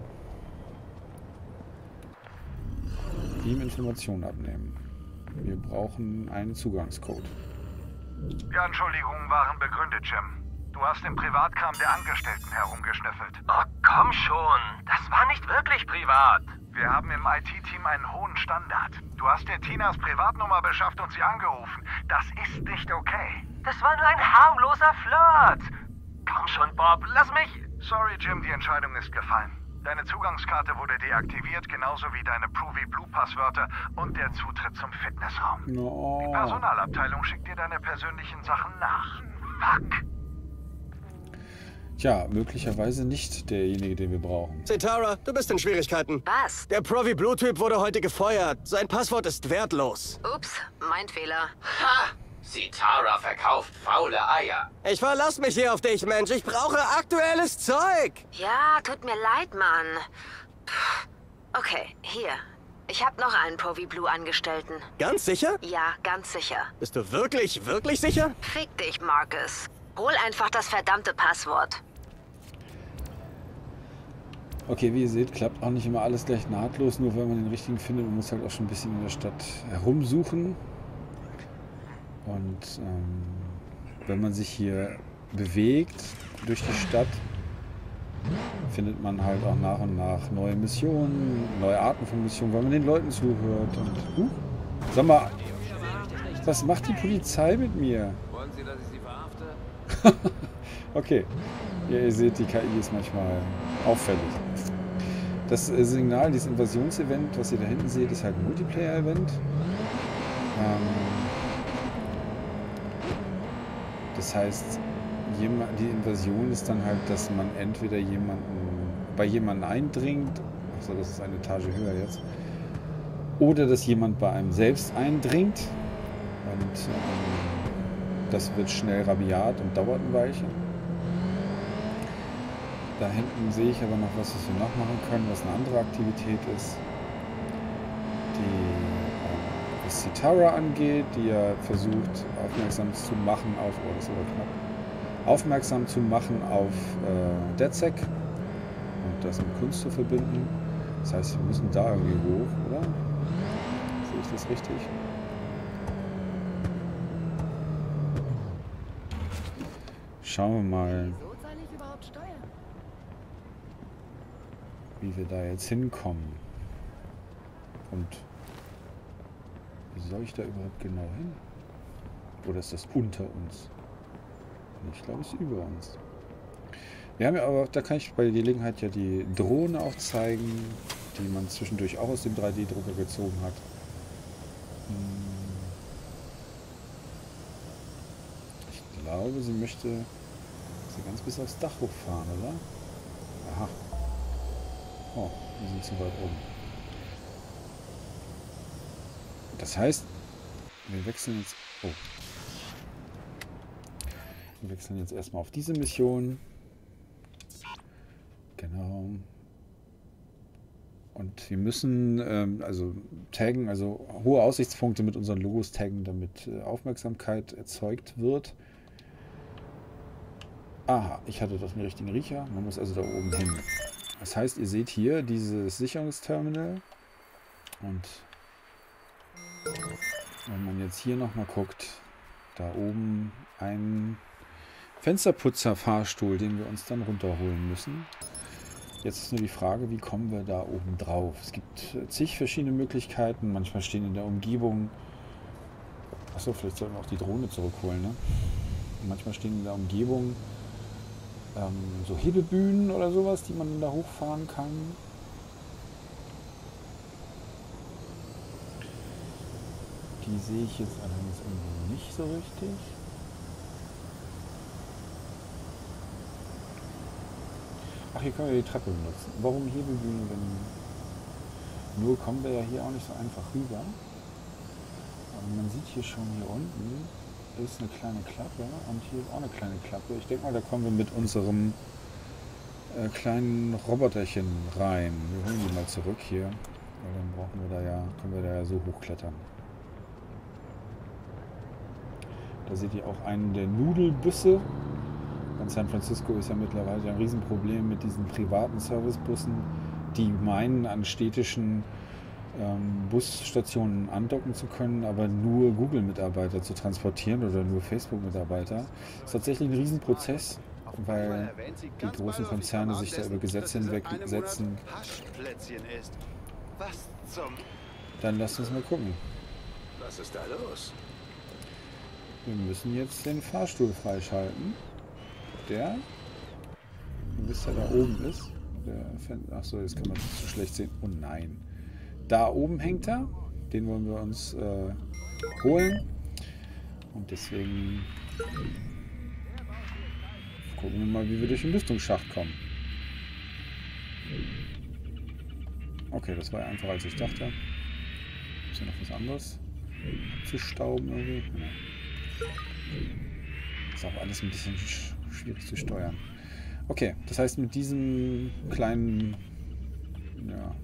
ihm Informationen abnehmen. Wir brauchen einen Zugangscode. Die Anschuldigungen waren begründet, Jim. Du hast im Privatkram der Angestellten herumgeschnüffelt. Oh, komm schon. Das war nicht wirklich privat. Wir haben im I T-Team einen hohen Standard. Du hast dir Tinas Privatnummer beschafft und sie angerufen. Das ist nicht okay. Das war nur ein harmloser Flirt. Komm schon, Bob, lass mich... Sorry, Jim, die Entscheidung ist gefallen. Deine Zugangskarte wurde deaktiviert, genauso wie deine Provy Blue Passwörter und der Zutritt zum Fitnessraum. No. Die Personalabteilung schickt dir deine persönlichen Sachen nach. Fuck. Tja, möglicherweise nicht derjenige, den wir brauchen. Cetara, du bist in Schwierigkeiten. Was? Der Provi Blue-Typ wurde heute gefeuert. Sein Passwort ist wertlos. Ups, mein Fehler. Ha! Cetara verkauft faule Eier. Ich verlass mich hier auf dich, Mensch. Ich brauche aktuelles Zeug. Ja, tut mir leid, Mann. Okay, hier. Ich habe noch einen Provi Blue Angestellten. Ganz sicher? Ja, ganz sicher. Bist du wirklich, wirklich sicher? Fick dich, Marcus. Hol einfach das verdammte Passwort. Okay, wie ihr seht, klappt auch nicht immer alles gleich nahtlos, nur weil man den richtigen findet. Man muss halt auch schon ein bisschen in der Stadt herumsuchen. Und ähm, wenn man sich hier bewegt durch die Stadt, findet man halt auch nach und nach neue Missionen, neue Arten von Missionen, weil man den Leuten zuhört. Und, uh, sag mal, was macht die Polizei mit mir? Wollen Sie, dass ich Sie verhafte? Okay, ja, ihr seht, die K I ist manchmal auffällig. Das äh, Signal, dieses Invasionsevent, was ihr da hinten seht, ist halt ein Multiplayer-Event. Ähm, das heißt, die Invasion ist dann halt, dass man entweder jemanden bei jemandem eindringt, also das ist eine Etage höher jetzt, oder dass jemand bei einem selbst eindringt. Und ähm, das wird schnell rabiat und dauert ein Weilchen. Da hinten sehe ich aber noch was, was wir noch machen können, was eine andere Aktivität ist. Die, äh, was Cetara angeht, die ja versucht, aufmerksam zu machen auf, oh, das ist aber knapp, aufmerksam zu machen auf äh, DedSec und das mit Kunst zu verbinden. Das heißt, wir müssen da irgendwie hoch, oder? Sehe ich das richtig? Schauen wir mal, wie wir da jetzt hinkommen. Und wie soll ich da überhaupt genau hin? Oder ist das unter uns? Ich glaube, es ist über uns. Wir haben ja aber, da kann ich bei Gelegenheit ja die Drohne auch zeigen, die man zwischendurch auch aus dem drei D Drucker gezogen hat. Ich glaube, sie möchte sie ganz bis aufs Dach hochfahren, oder? Aha. Oh, wir sind zu weit oben. Das heißt, wir wechseln jetzt... Oh. Wir wechseln jetzt erstmal auf diese Mission. Genau. Und wir müssen ähm, also taggen, also hohe Aussichtspunkte mit unseren Logos taggen, damit äh, Aufmerksamkeit erzeugt wird. Aha, ich hatte doch den richtigen Riecher. Man muss also da oben hin. Das heißt, ihr seht hier dieses Sicherungsterminal. Und wenn man jetzt hier nochmal guckt, da oben ein Fensterputzer-Fahrstuhl, den wir uns dann runterholen müssen. Jetzt ist nur die Frage, wie kommen wir da oben drauf? Es gibt zig verschiedene Möglichkeiten. Manchmal stehen in der Umgebung... Achso, vielleicht sollten wir auch die Drohne zurückholen, ne? Manchmal stehen in der Umgebung ähm, so Hebebühnen oder sowas, die man dann da hochfahren kann. Die sehe ich jetzt allerdings irgendwie nicht so richtig. Ach, hier können wir die Treppe benutzen. Warum Hebebühne, wenn... Nur kommen wir ja hier auch nicht so einfach rüber. Und man sieht hier schon, hier unten ist eine kleine Klappe und hier ist auch eine kleine Klappe. Ich denke mal, da kommen wir mit unserem äh, kleinen Roboterchen rein. Wir holen die mal zurück hier. Weil dann brauchen wir da ja, können wir da ja so hochklettern. Da seht ihr auch einen der Nudelbusse. In San Francisco ist ja mittlerweile ein Riesenproblem mit diesen privaten Servicebussen, die meinen, an städtischen ähm, Busstationen andocken zu können, aber nur Google-Mitarbeiter zu transportieren oder nur Facebook-Mitarbeiter. Das ist tatsächlich ein Riesenprozess, weil die großen Konzerne sich da über Gesetze hinwegsetzen. Dann lasst uns mal gucken. Was ist da los? Wir müssen jetzt den Fahrstuhl freischalten. Der, ihr wisst ja, da oben ist. Achso, jetzt kann man das zu schlecht sehen. Oh nein. Da oben hängt er. Den wollen wir uns äh, holen. Und deswegen gucken wir mal, wie wir durch den Lüftungsschacht kommen. Okay, das war ja einfacher, als ich dachte. Ist ja noch was anderes? Abzustauben irgendwie? Ja. Ist auch alles ein bisschen sch schwierig zu steuern. Okay, das heißt, mit diesem kleinen, ja,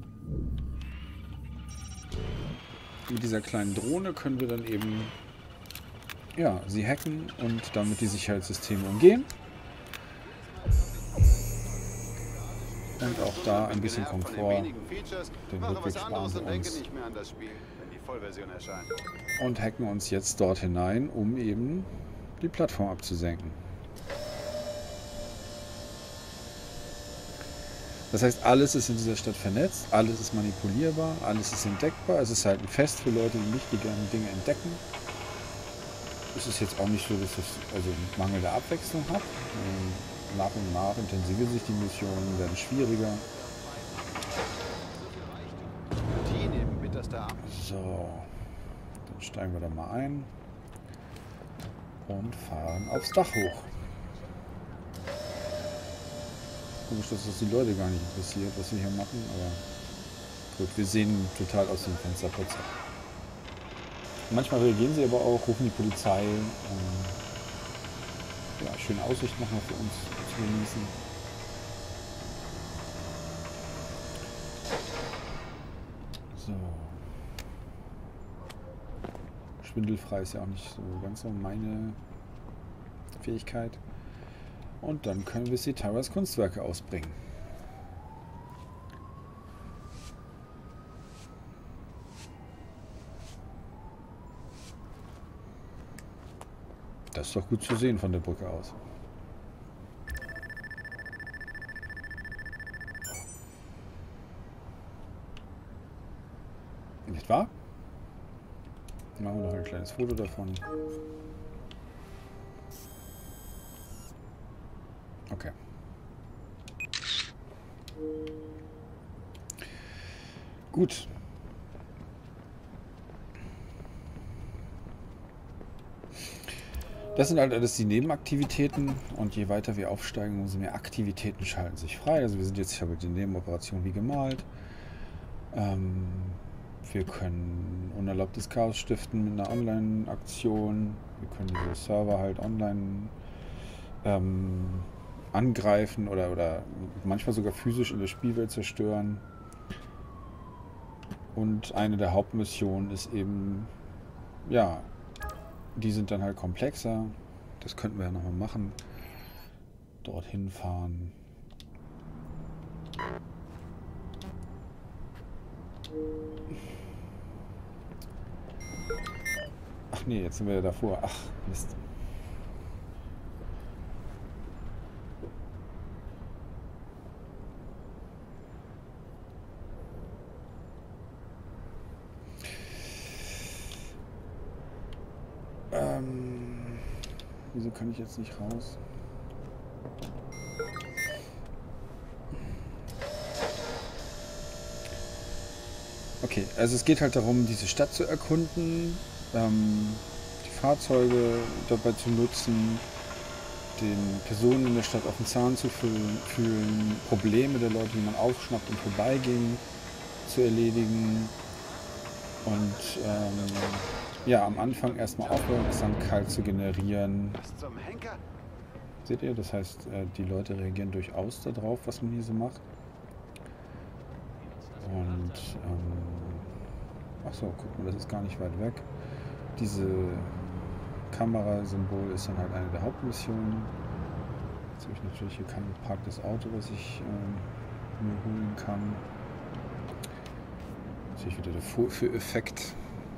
mit dieser kleinen Drohne können wir dann eben, ja, sie hacken und damit die Sicherheitssysteme umgehen. Und auch da ein bisschen Komfort. Den Rückweg sparen wir uns. Und hacken uns jetzt dort hinein, um eben die Plattform abzusenken. Das heißt, alles ist in dieser Stadt vernetzt, alles ist manipulierbar, alles ist entdeckbar. Es ist halt ein Fest für Leute wie mich, die gerne Dinge entdecken. Es ist jetzt auch nicht so, dass es also mangelnde Abwechslung hat. Nach und nach intensivieren sich die Missionen, werden schwieriger. So, dann steigen wir da mal ein und fahren aufs Dach hoch. Komisch, dass das die Leute gar nicht interessiert, was wir hier machen, aber gut, wir sehen total aus dem Fensterputzer. Manchmal reagieren sie aber auch, rufen die Polizei. Ähm, ja, schöne Aussicht nochmal für uns zu genießen. So. Schwindelfrei ist ja auch nicht so ganz so meine Fähigkeit. Und dann können wir Sitaras Kunstwerke ausbringen. Das ist doch gut zu sehen von der Brücke aus. Nicht wahr? Machen wir noch ein kleines Foto davon. Okay. Gut. Das sind halt alles die Nebenaktivitäten und je weiter wir aufsteigen, umso mehr Aktivitäten schalten sich frei. Also wir sind jetzt, ich habe die Nebenoperation wie gemalt. Ähm, wir können unerlaubtes Chaos stiften mit einer Online-Aktion. Wir können diese Server halt online ähm, angreifen oder, oder manchmal sogar physisch in der Spielwelt zerstören. Und eine der Hauptmissionen ist eben, ja, die sind dann halt komplexer. Das könnten wir ja nochmal machen. Dorthin fahren. Ach nee, jetzt sind wir ja davor. Ach, Mist. Ähm, wieso kann ich jetzt nicht raus? Okay, also es geht halt darum, diese Stadt zu erkunden, ähm, die Fahrzeuge dabei zu nutzen, den Personen in der Stadt auf den Zahn zu fühlen, fühlen Probleme der Leute, die man aufschnappt und vorbeiging, zu erledigen und ähm, ja, am Anfang erstmal Aufmerksamkeit zu generieren. Was zum Henker? Seht ihr, das heißt, äh, die Leute reagieren durchaus darauf, was man hier so macht. Und, ähm, ach so, guck mal, das ist gar nicht weit weg. Diese Kamerasymbol ist dann halt eine der Hauptmissionen. Jetzt habe ich natürlich hier kein geparktes Auto, was ich ähm, mir holen kann. Natürlich wieder der Vorführeffekt.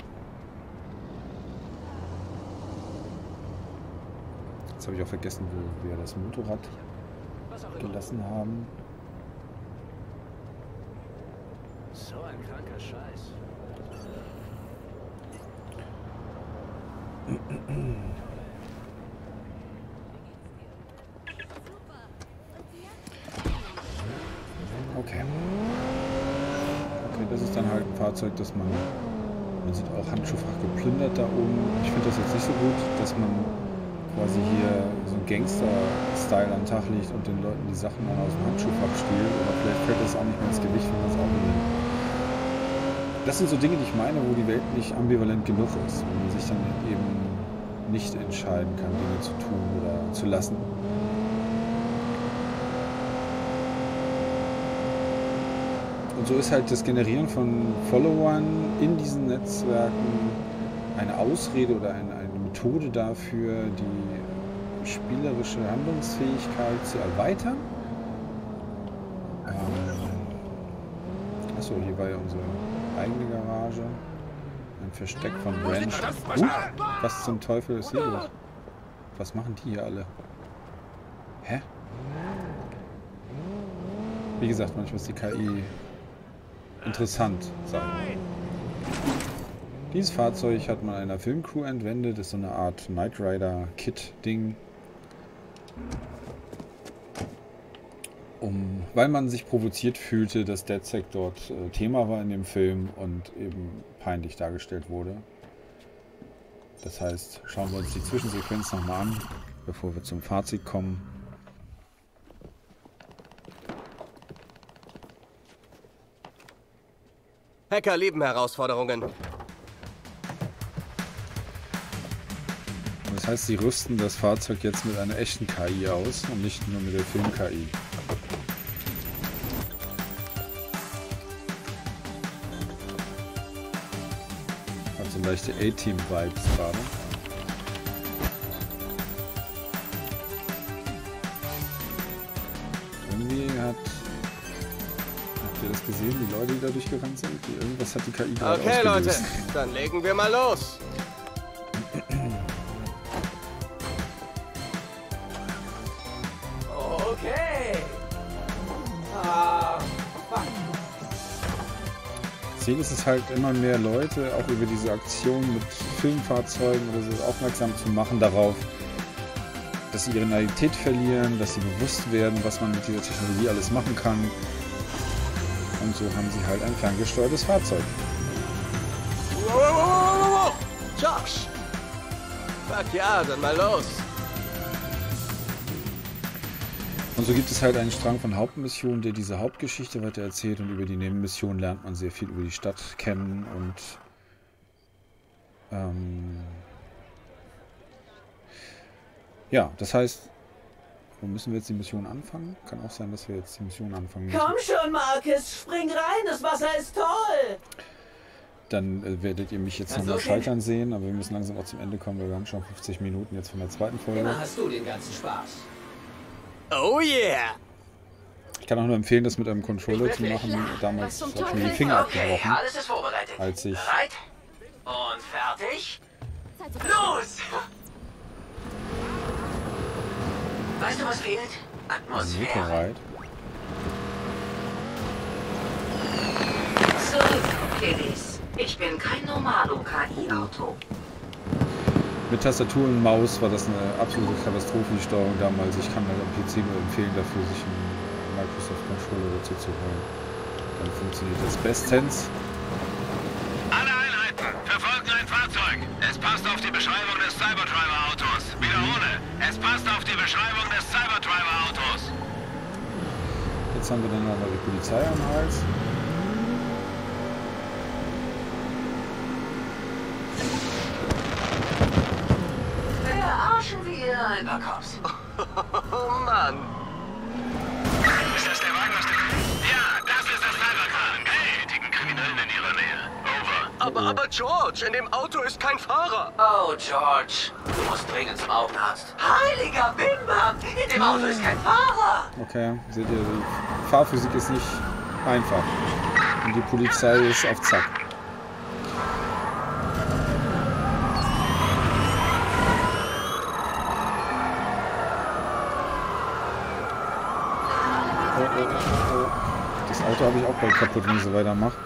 Jetzt habe ich auch vergessen, wo wir das Motorrad gelassen haben. So ein kranker Scheiß. Okay. Okay, das ist dann halt ein Fahrzeug, das man... Man sieht auch Handschuhfach geplündert da oben. Ich finde das jetzt nicht so gut, dass man quasi hier so ein Gangster-Style an den Tag legt und den Leuten die Sachen dann aus dem Handschuhfach stiehlt. Oder vielleicht fällt das auch nicht mehr ins Gewicht, wenn man das Auto nimmt. Das sind so Dinge, die ich meine, wo die Welt nicht ambivalent genug ist. Wo man sich dann eben nicht entscheiden kann, Dinge zu tun oder zu lassen. Und so ist halt das Generieren von Followern in diesen Netzwerken eine Ausrede oder eine, eine Methode dafür, die spielerische Handlungsfähigkeit zu erweitern. Ähm, achso, hier war ja unsere eigene Garage. Ein Versteck von Ranch. Uh, was zum Teufel ist hier los? Was machen die hier alle? Hä? Wie gesagt, manchmal ist die K I interessant, sagen wir. Dieses Fahrzeug hat man einer Filmcrew entwendet. Das ist so eine Art Knight Rider Kit-Ding. Um, weil man sich provoziert fühlte, dass DedSec dort äh, Thema war in dem Film und eben peinlich dargestellt wurde. Das heißt, schauen wir uns die Zwischensequenz nochmal an, bevor wir zum Fazit kommen. Hacker lieben Herausforderungen. Das heißt, sie rüsten das Fahrzeug jetzt mit einer echten K I aus und nicht nur mit der Film-K I. Hat so leichte A-Team-Vibes gerade. Irgendwie hat... Habt ihr das gesehen, die Leute, die da durchgerannt sind? Die, irgendwas hat die K I gerade Okay, ausgelöst. Leute, dann legen wir mal los. Okay. Ah, fuck. Ziel ist es halt immer mehr Leute, auch über diese Aktion mit Filmfahrzeugen oder so, aufmerksam zu machen darauf, dass sie ihre Naivität verlieren, dass sie bewusst werden, was man mit dieser Technologie alles machen kann. Und so haben sie halt ein ferngesteuertes Fahrzeug. Wow, wow, wow, wow, wow. Josh! Fuck ja, dann mal los. Und so gibt es halt einen Strang von Hauptmissionen, der diese Hauptgeschichte weiter erzählt, und über die Nebenmissionen lernt man sehr viel über die Stadt kennen und ähm, ja, das heißt, wo müssen wir jetzt die Mission anfangen? Kann auch sein, dass wir jetzt die Mission anfangen müssen. Komm schon, Marcus, spring rein, das Wasser ist toll. dann äh, werdet ihr mich jetzt nochmal scheitern sehen, aber wir müssen langsam auch zum Ende kommen, weil wir haben schon fünfzig Minuten jetzt von der zweiten Folge. Immer hast du den ganzen Spaß. Oh yeah! Ich kann auch nur empfehlen, das mit einem Controller zu machen. Damals habe ich mir die Finger abgebrochen. Okay, alles ist vorbereitet. Als ich... Bereit? Und fertig? Los! Weißt du, was fehlt? Atmosphäre. Motorrad. Zurück, Kiddies. Ich bin kein normalo K I-Auto. Mit Tastatur und Maus war das eine absolute Katastrophe, die Steuerung damals. Ich kann halt am P C nur empfehlen, dafür sich einen Microsoft Controller dazu zu holen. Dann funktioniert das bestens. Alle Einheiten, verfolgen ein Fahrzeug. Es passt auf die Beschreibung des Cyberdriver-Autos. Wiederhole, es passt auf die Beschreibung des Cyberdriver-Autos. Jetzt haben wir dann aber die Polizei am Hals. Verarschen wir ein paar Cops. Oh Mann! Ist das der Wagen aus der... Ja, das ist das Cybercar. Hey, dicken Kriminellen in ihrer Nähe. Over. Aber, aber George, in dem Auto ist kein Fahrer. Oh, George. Du musst dringend zum Augenarzt. Heiliger Bimbam! In dem Auto ist kein Fahrer! Okay, seht ihr, die Fahrphysik ist nicht einfach. Und die Polizei ist auf Zack. Oh, oh, oh. Das Auto habe ich auch bald kaputt, wenn ich so weitermache.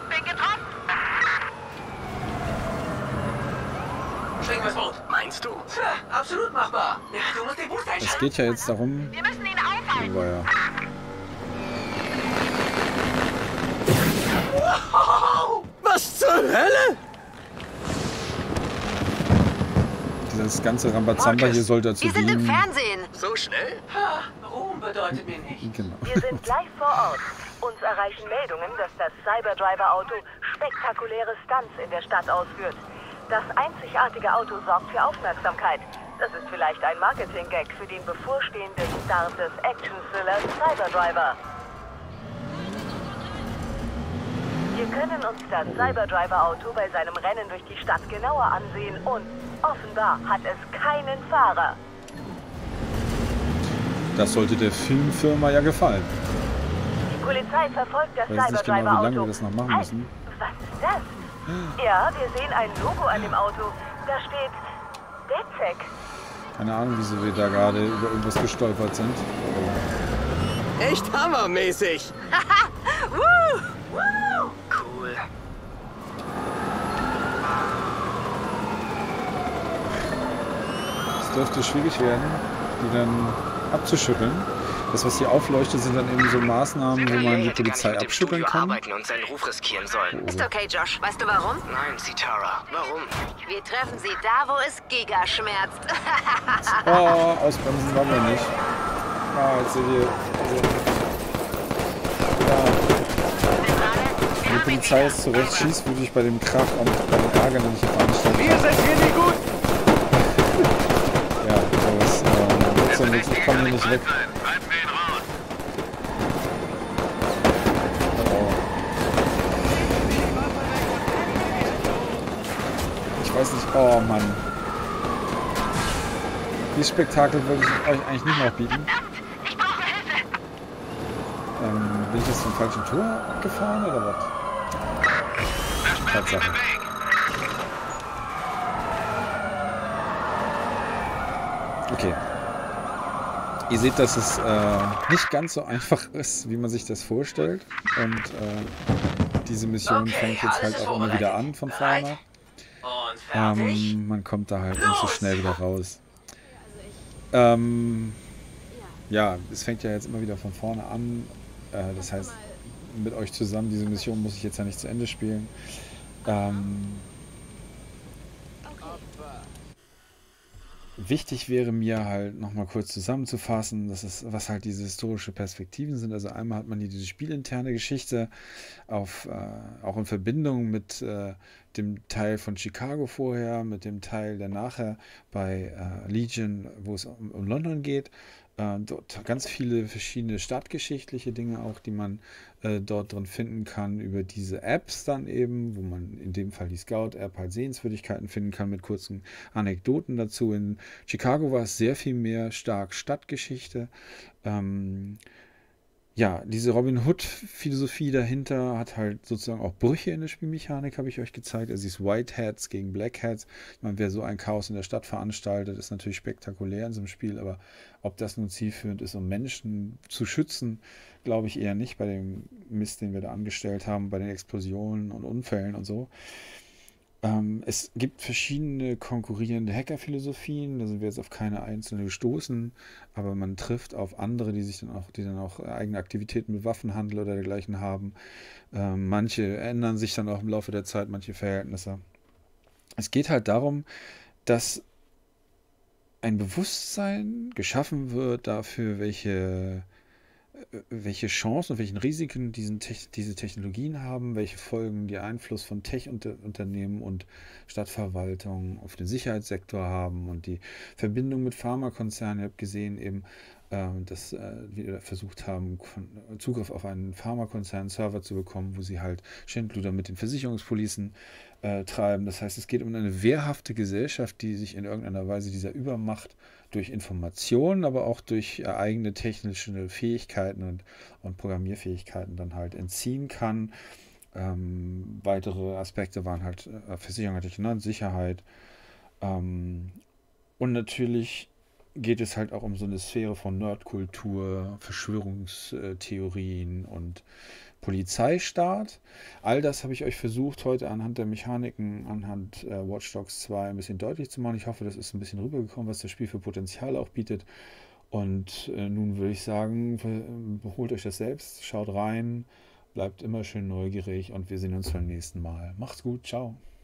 Schwing das Boot. Meinst du? Ja, absolut machbar. Ja, du musst den Boost einschalten. Es geht ja jetzt darum... Wir müssen ihn aufhalten. Oh, ja. Wow. Was zur Hölle? Dieses ganze Rambazamba hier soll dazu Wir sind im dienen... Fernsehen. So schnell? Ha, Ruhm bedeutet mir nicht. Genau. Wir sind gleich vor Ort. Uns erreichen Meldungen, dass das Cyberdriver-Auto spektakuläre Stunts in der Stadt ausführt. Das einzigartige Auto sorgt für Aufmerksamkeit. Das ist vielleicht ein Marketing-Gag für den bevorstehenden Start des Action-Thrillers Cyberdriver. Wir können uns das Cyberdriver-Auto bei seinem Rennen durch die Stadt genauer ansehen und offenbar hat es keinen Fahrer. Das sollte der Filmfirma ja gefallen. Die Polizei verfolgt das Ich weiß nicht genau, wie Cyberdriver-Auto. lange wir das noch machen müssen. Was ist das? Ja, wir sehen ein Logo an dem Auto. Da steht DedSec. Keine Ahnung, wieso wir da gerade über irgendwas gestolpert sind. Echt hammermäßig. Haha! Woo! Woo! Cool. Es dürfte schwierig werden, die dann abzuschütteln. Das, was hier aufleuchtet, sind dann eben so Maßnahmen, wo man die Polizei abschütteln kann. und seinen Ruf riskieren soll. Ist okay, Josh. Weißt du warum? Nein, Sitara. Warum? Wir treffen sie da, wo es Giga schmerzt. Oh, ausbremsen wollen wir nicht. Ah, jetzt seht ihr. Ja. Die Polizei ist zu Recht schießwütig bei dem Krach und bei den Ärgern, die ich hier veranstaltet Wir sind hier nicht gut. Ja, so ist, ähm, so nichts. Ich komme hier nicht weg. Ich weiß nicht, oh Mann. Dieses Spektakel würde ich euch eigentlich nicht noch bieten. Ähm, bin ich jetzt zum falschen Tor gefahren oder was? Tatsache. Okay. Ihr seht, dass es äh, nicht ganz so einfach ist, wie man sich das vorstellt. Und äh, diese Mission Okay, fängt jetzt halt alles auch immer wieder an von vorne. Und fertig? Ähm, man kommt da halt nicht so schnell wieder raus. Ähm, ja, es fängt ja jetzt immer wieder von vorne an. Äh, das heißt, mit euch zusammen, diese Mission muss ich jetzt ja nicht zu Ende spielen. Ähm, wichtig wäre mir halt nochmal kurz zusammenzufassen, das ist, was halt diese historische Perspektiven sind. Also einmal hat man hier diese spielinterne Geschichte, auf, äh, auch in Verbindung mit äh, dem Teil von Chicago vorher, mit dem Teil, der nachher bei äh, Legion, wo es um, um London geht, Äh, dort ganz viele verschiedene stadtgeschichtliche Dinge auch, die man äh, dort drin finden kann, über diese Apps dann eben, wo man in dem Fall die Scout-App halt Sehenswürdigkeiten finden kann mit kurzen Anekdoten dazu. In Chicago war es sehr viel mehr stark Stadtgeschichte. Ähm, Ja, diese Robin Hood-Philosophie dahinter hat halt sozusagen auch Brüche in der Spielmechanik, habe ich euch gezeigt. Also dieses White Hats gegen Black Hats. Ich meine, wer so ein Chaos in der Stadt veranstaltet, ist natürlich spektakulär in so einem Spiel, aber ob das nun zielführend ist, um Menschen zu schützen, glaube ich eher nicht bei dem Mist, den wir da angestellt haben, bei den Explosionen und Unfällen und so. Ähm, es gibt verschiedene konkurrierende Hacker-Philosophien, da sind wir jetzt auf keine einzelne gestoßen, aber man trifft auf andere, die sich dann auch, die dann auch eigene Aktivitäten mit Waffenhandel oder dergleichen haben. Ähm, manche ändern sich dann auch im Laufe der Zeit, manche Verhältnisse. Es geht halt darum, dass ein Bewusstsein geschaffen wird dafür, welche welche Chancen und welchen Risiken diesen Te diese Technologien haben, welche Folgen der Einfluss von Tech-Unternehmen und Stadtverwaltung auf den Sicherheitssektor haben und die Verbindung mit Pharmakonzernen. Ihr habt gesehen eben, äh, dass äh, wir versucht haben, Zugriff auf einen Pharmakonzern-Server zu bekommen, wo sie halt Schindluder mit den Versicherungspolicen äh, treiben. Das heißt, es geht um eine wehrhafte Gesellschaft, die sich in irgendeiner Weise dieser Übermacht durch Informationen, aber auch durch eigene technische Fähigkeiten und, und Programmierfähigkeiten dann halt entziehen kann. Ähm, weitere Aspekte waren halt äh, Versicherung, hatte ich genannt, Sicherheit. Ähm, und natürlich geht es halt auch um so eine Sphäre von Nerdkultur, Verschwörungstheorien und Polizeistaat. All das habe ich euch versucht, heute anhand der Mechaniken, anhand äh, Watch Dogs zwei ein bisschen deutlich zu machen. Ich hoffe, das ist ein bisschen rübergekommen, was das Spiel für Potenzial auch bietet. Und äh, nun würde ich sagen, holt euch das selbst, schaut rein, bleibt immer schön neugierig und wir sehen uns beim nächsten Mal. Macht's gut, ciao.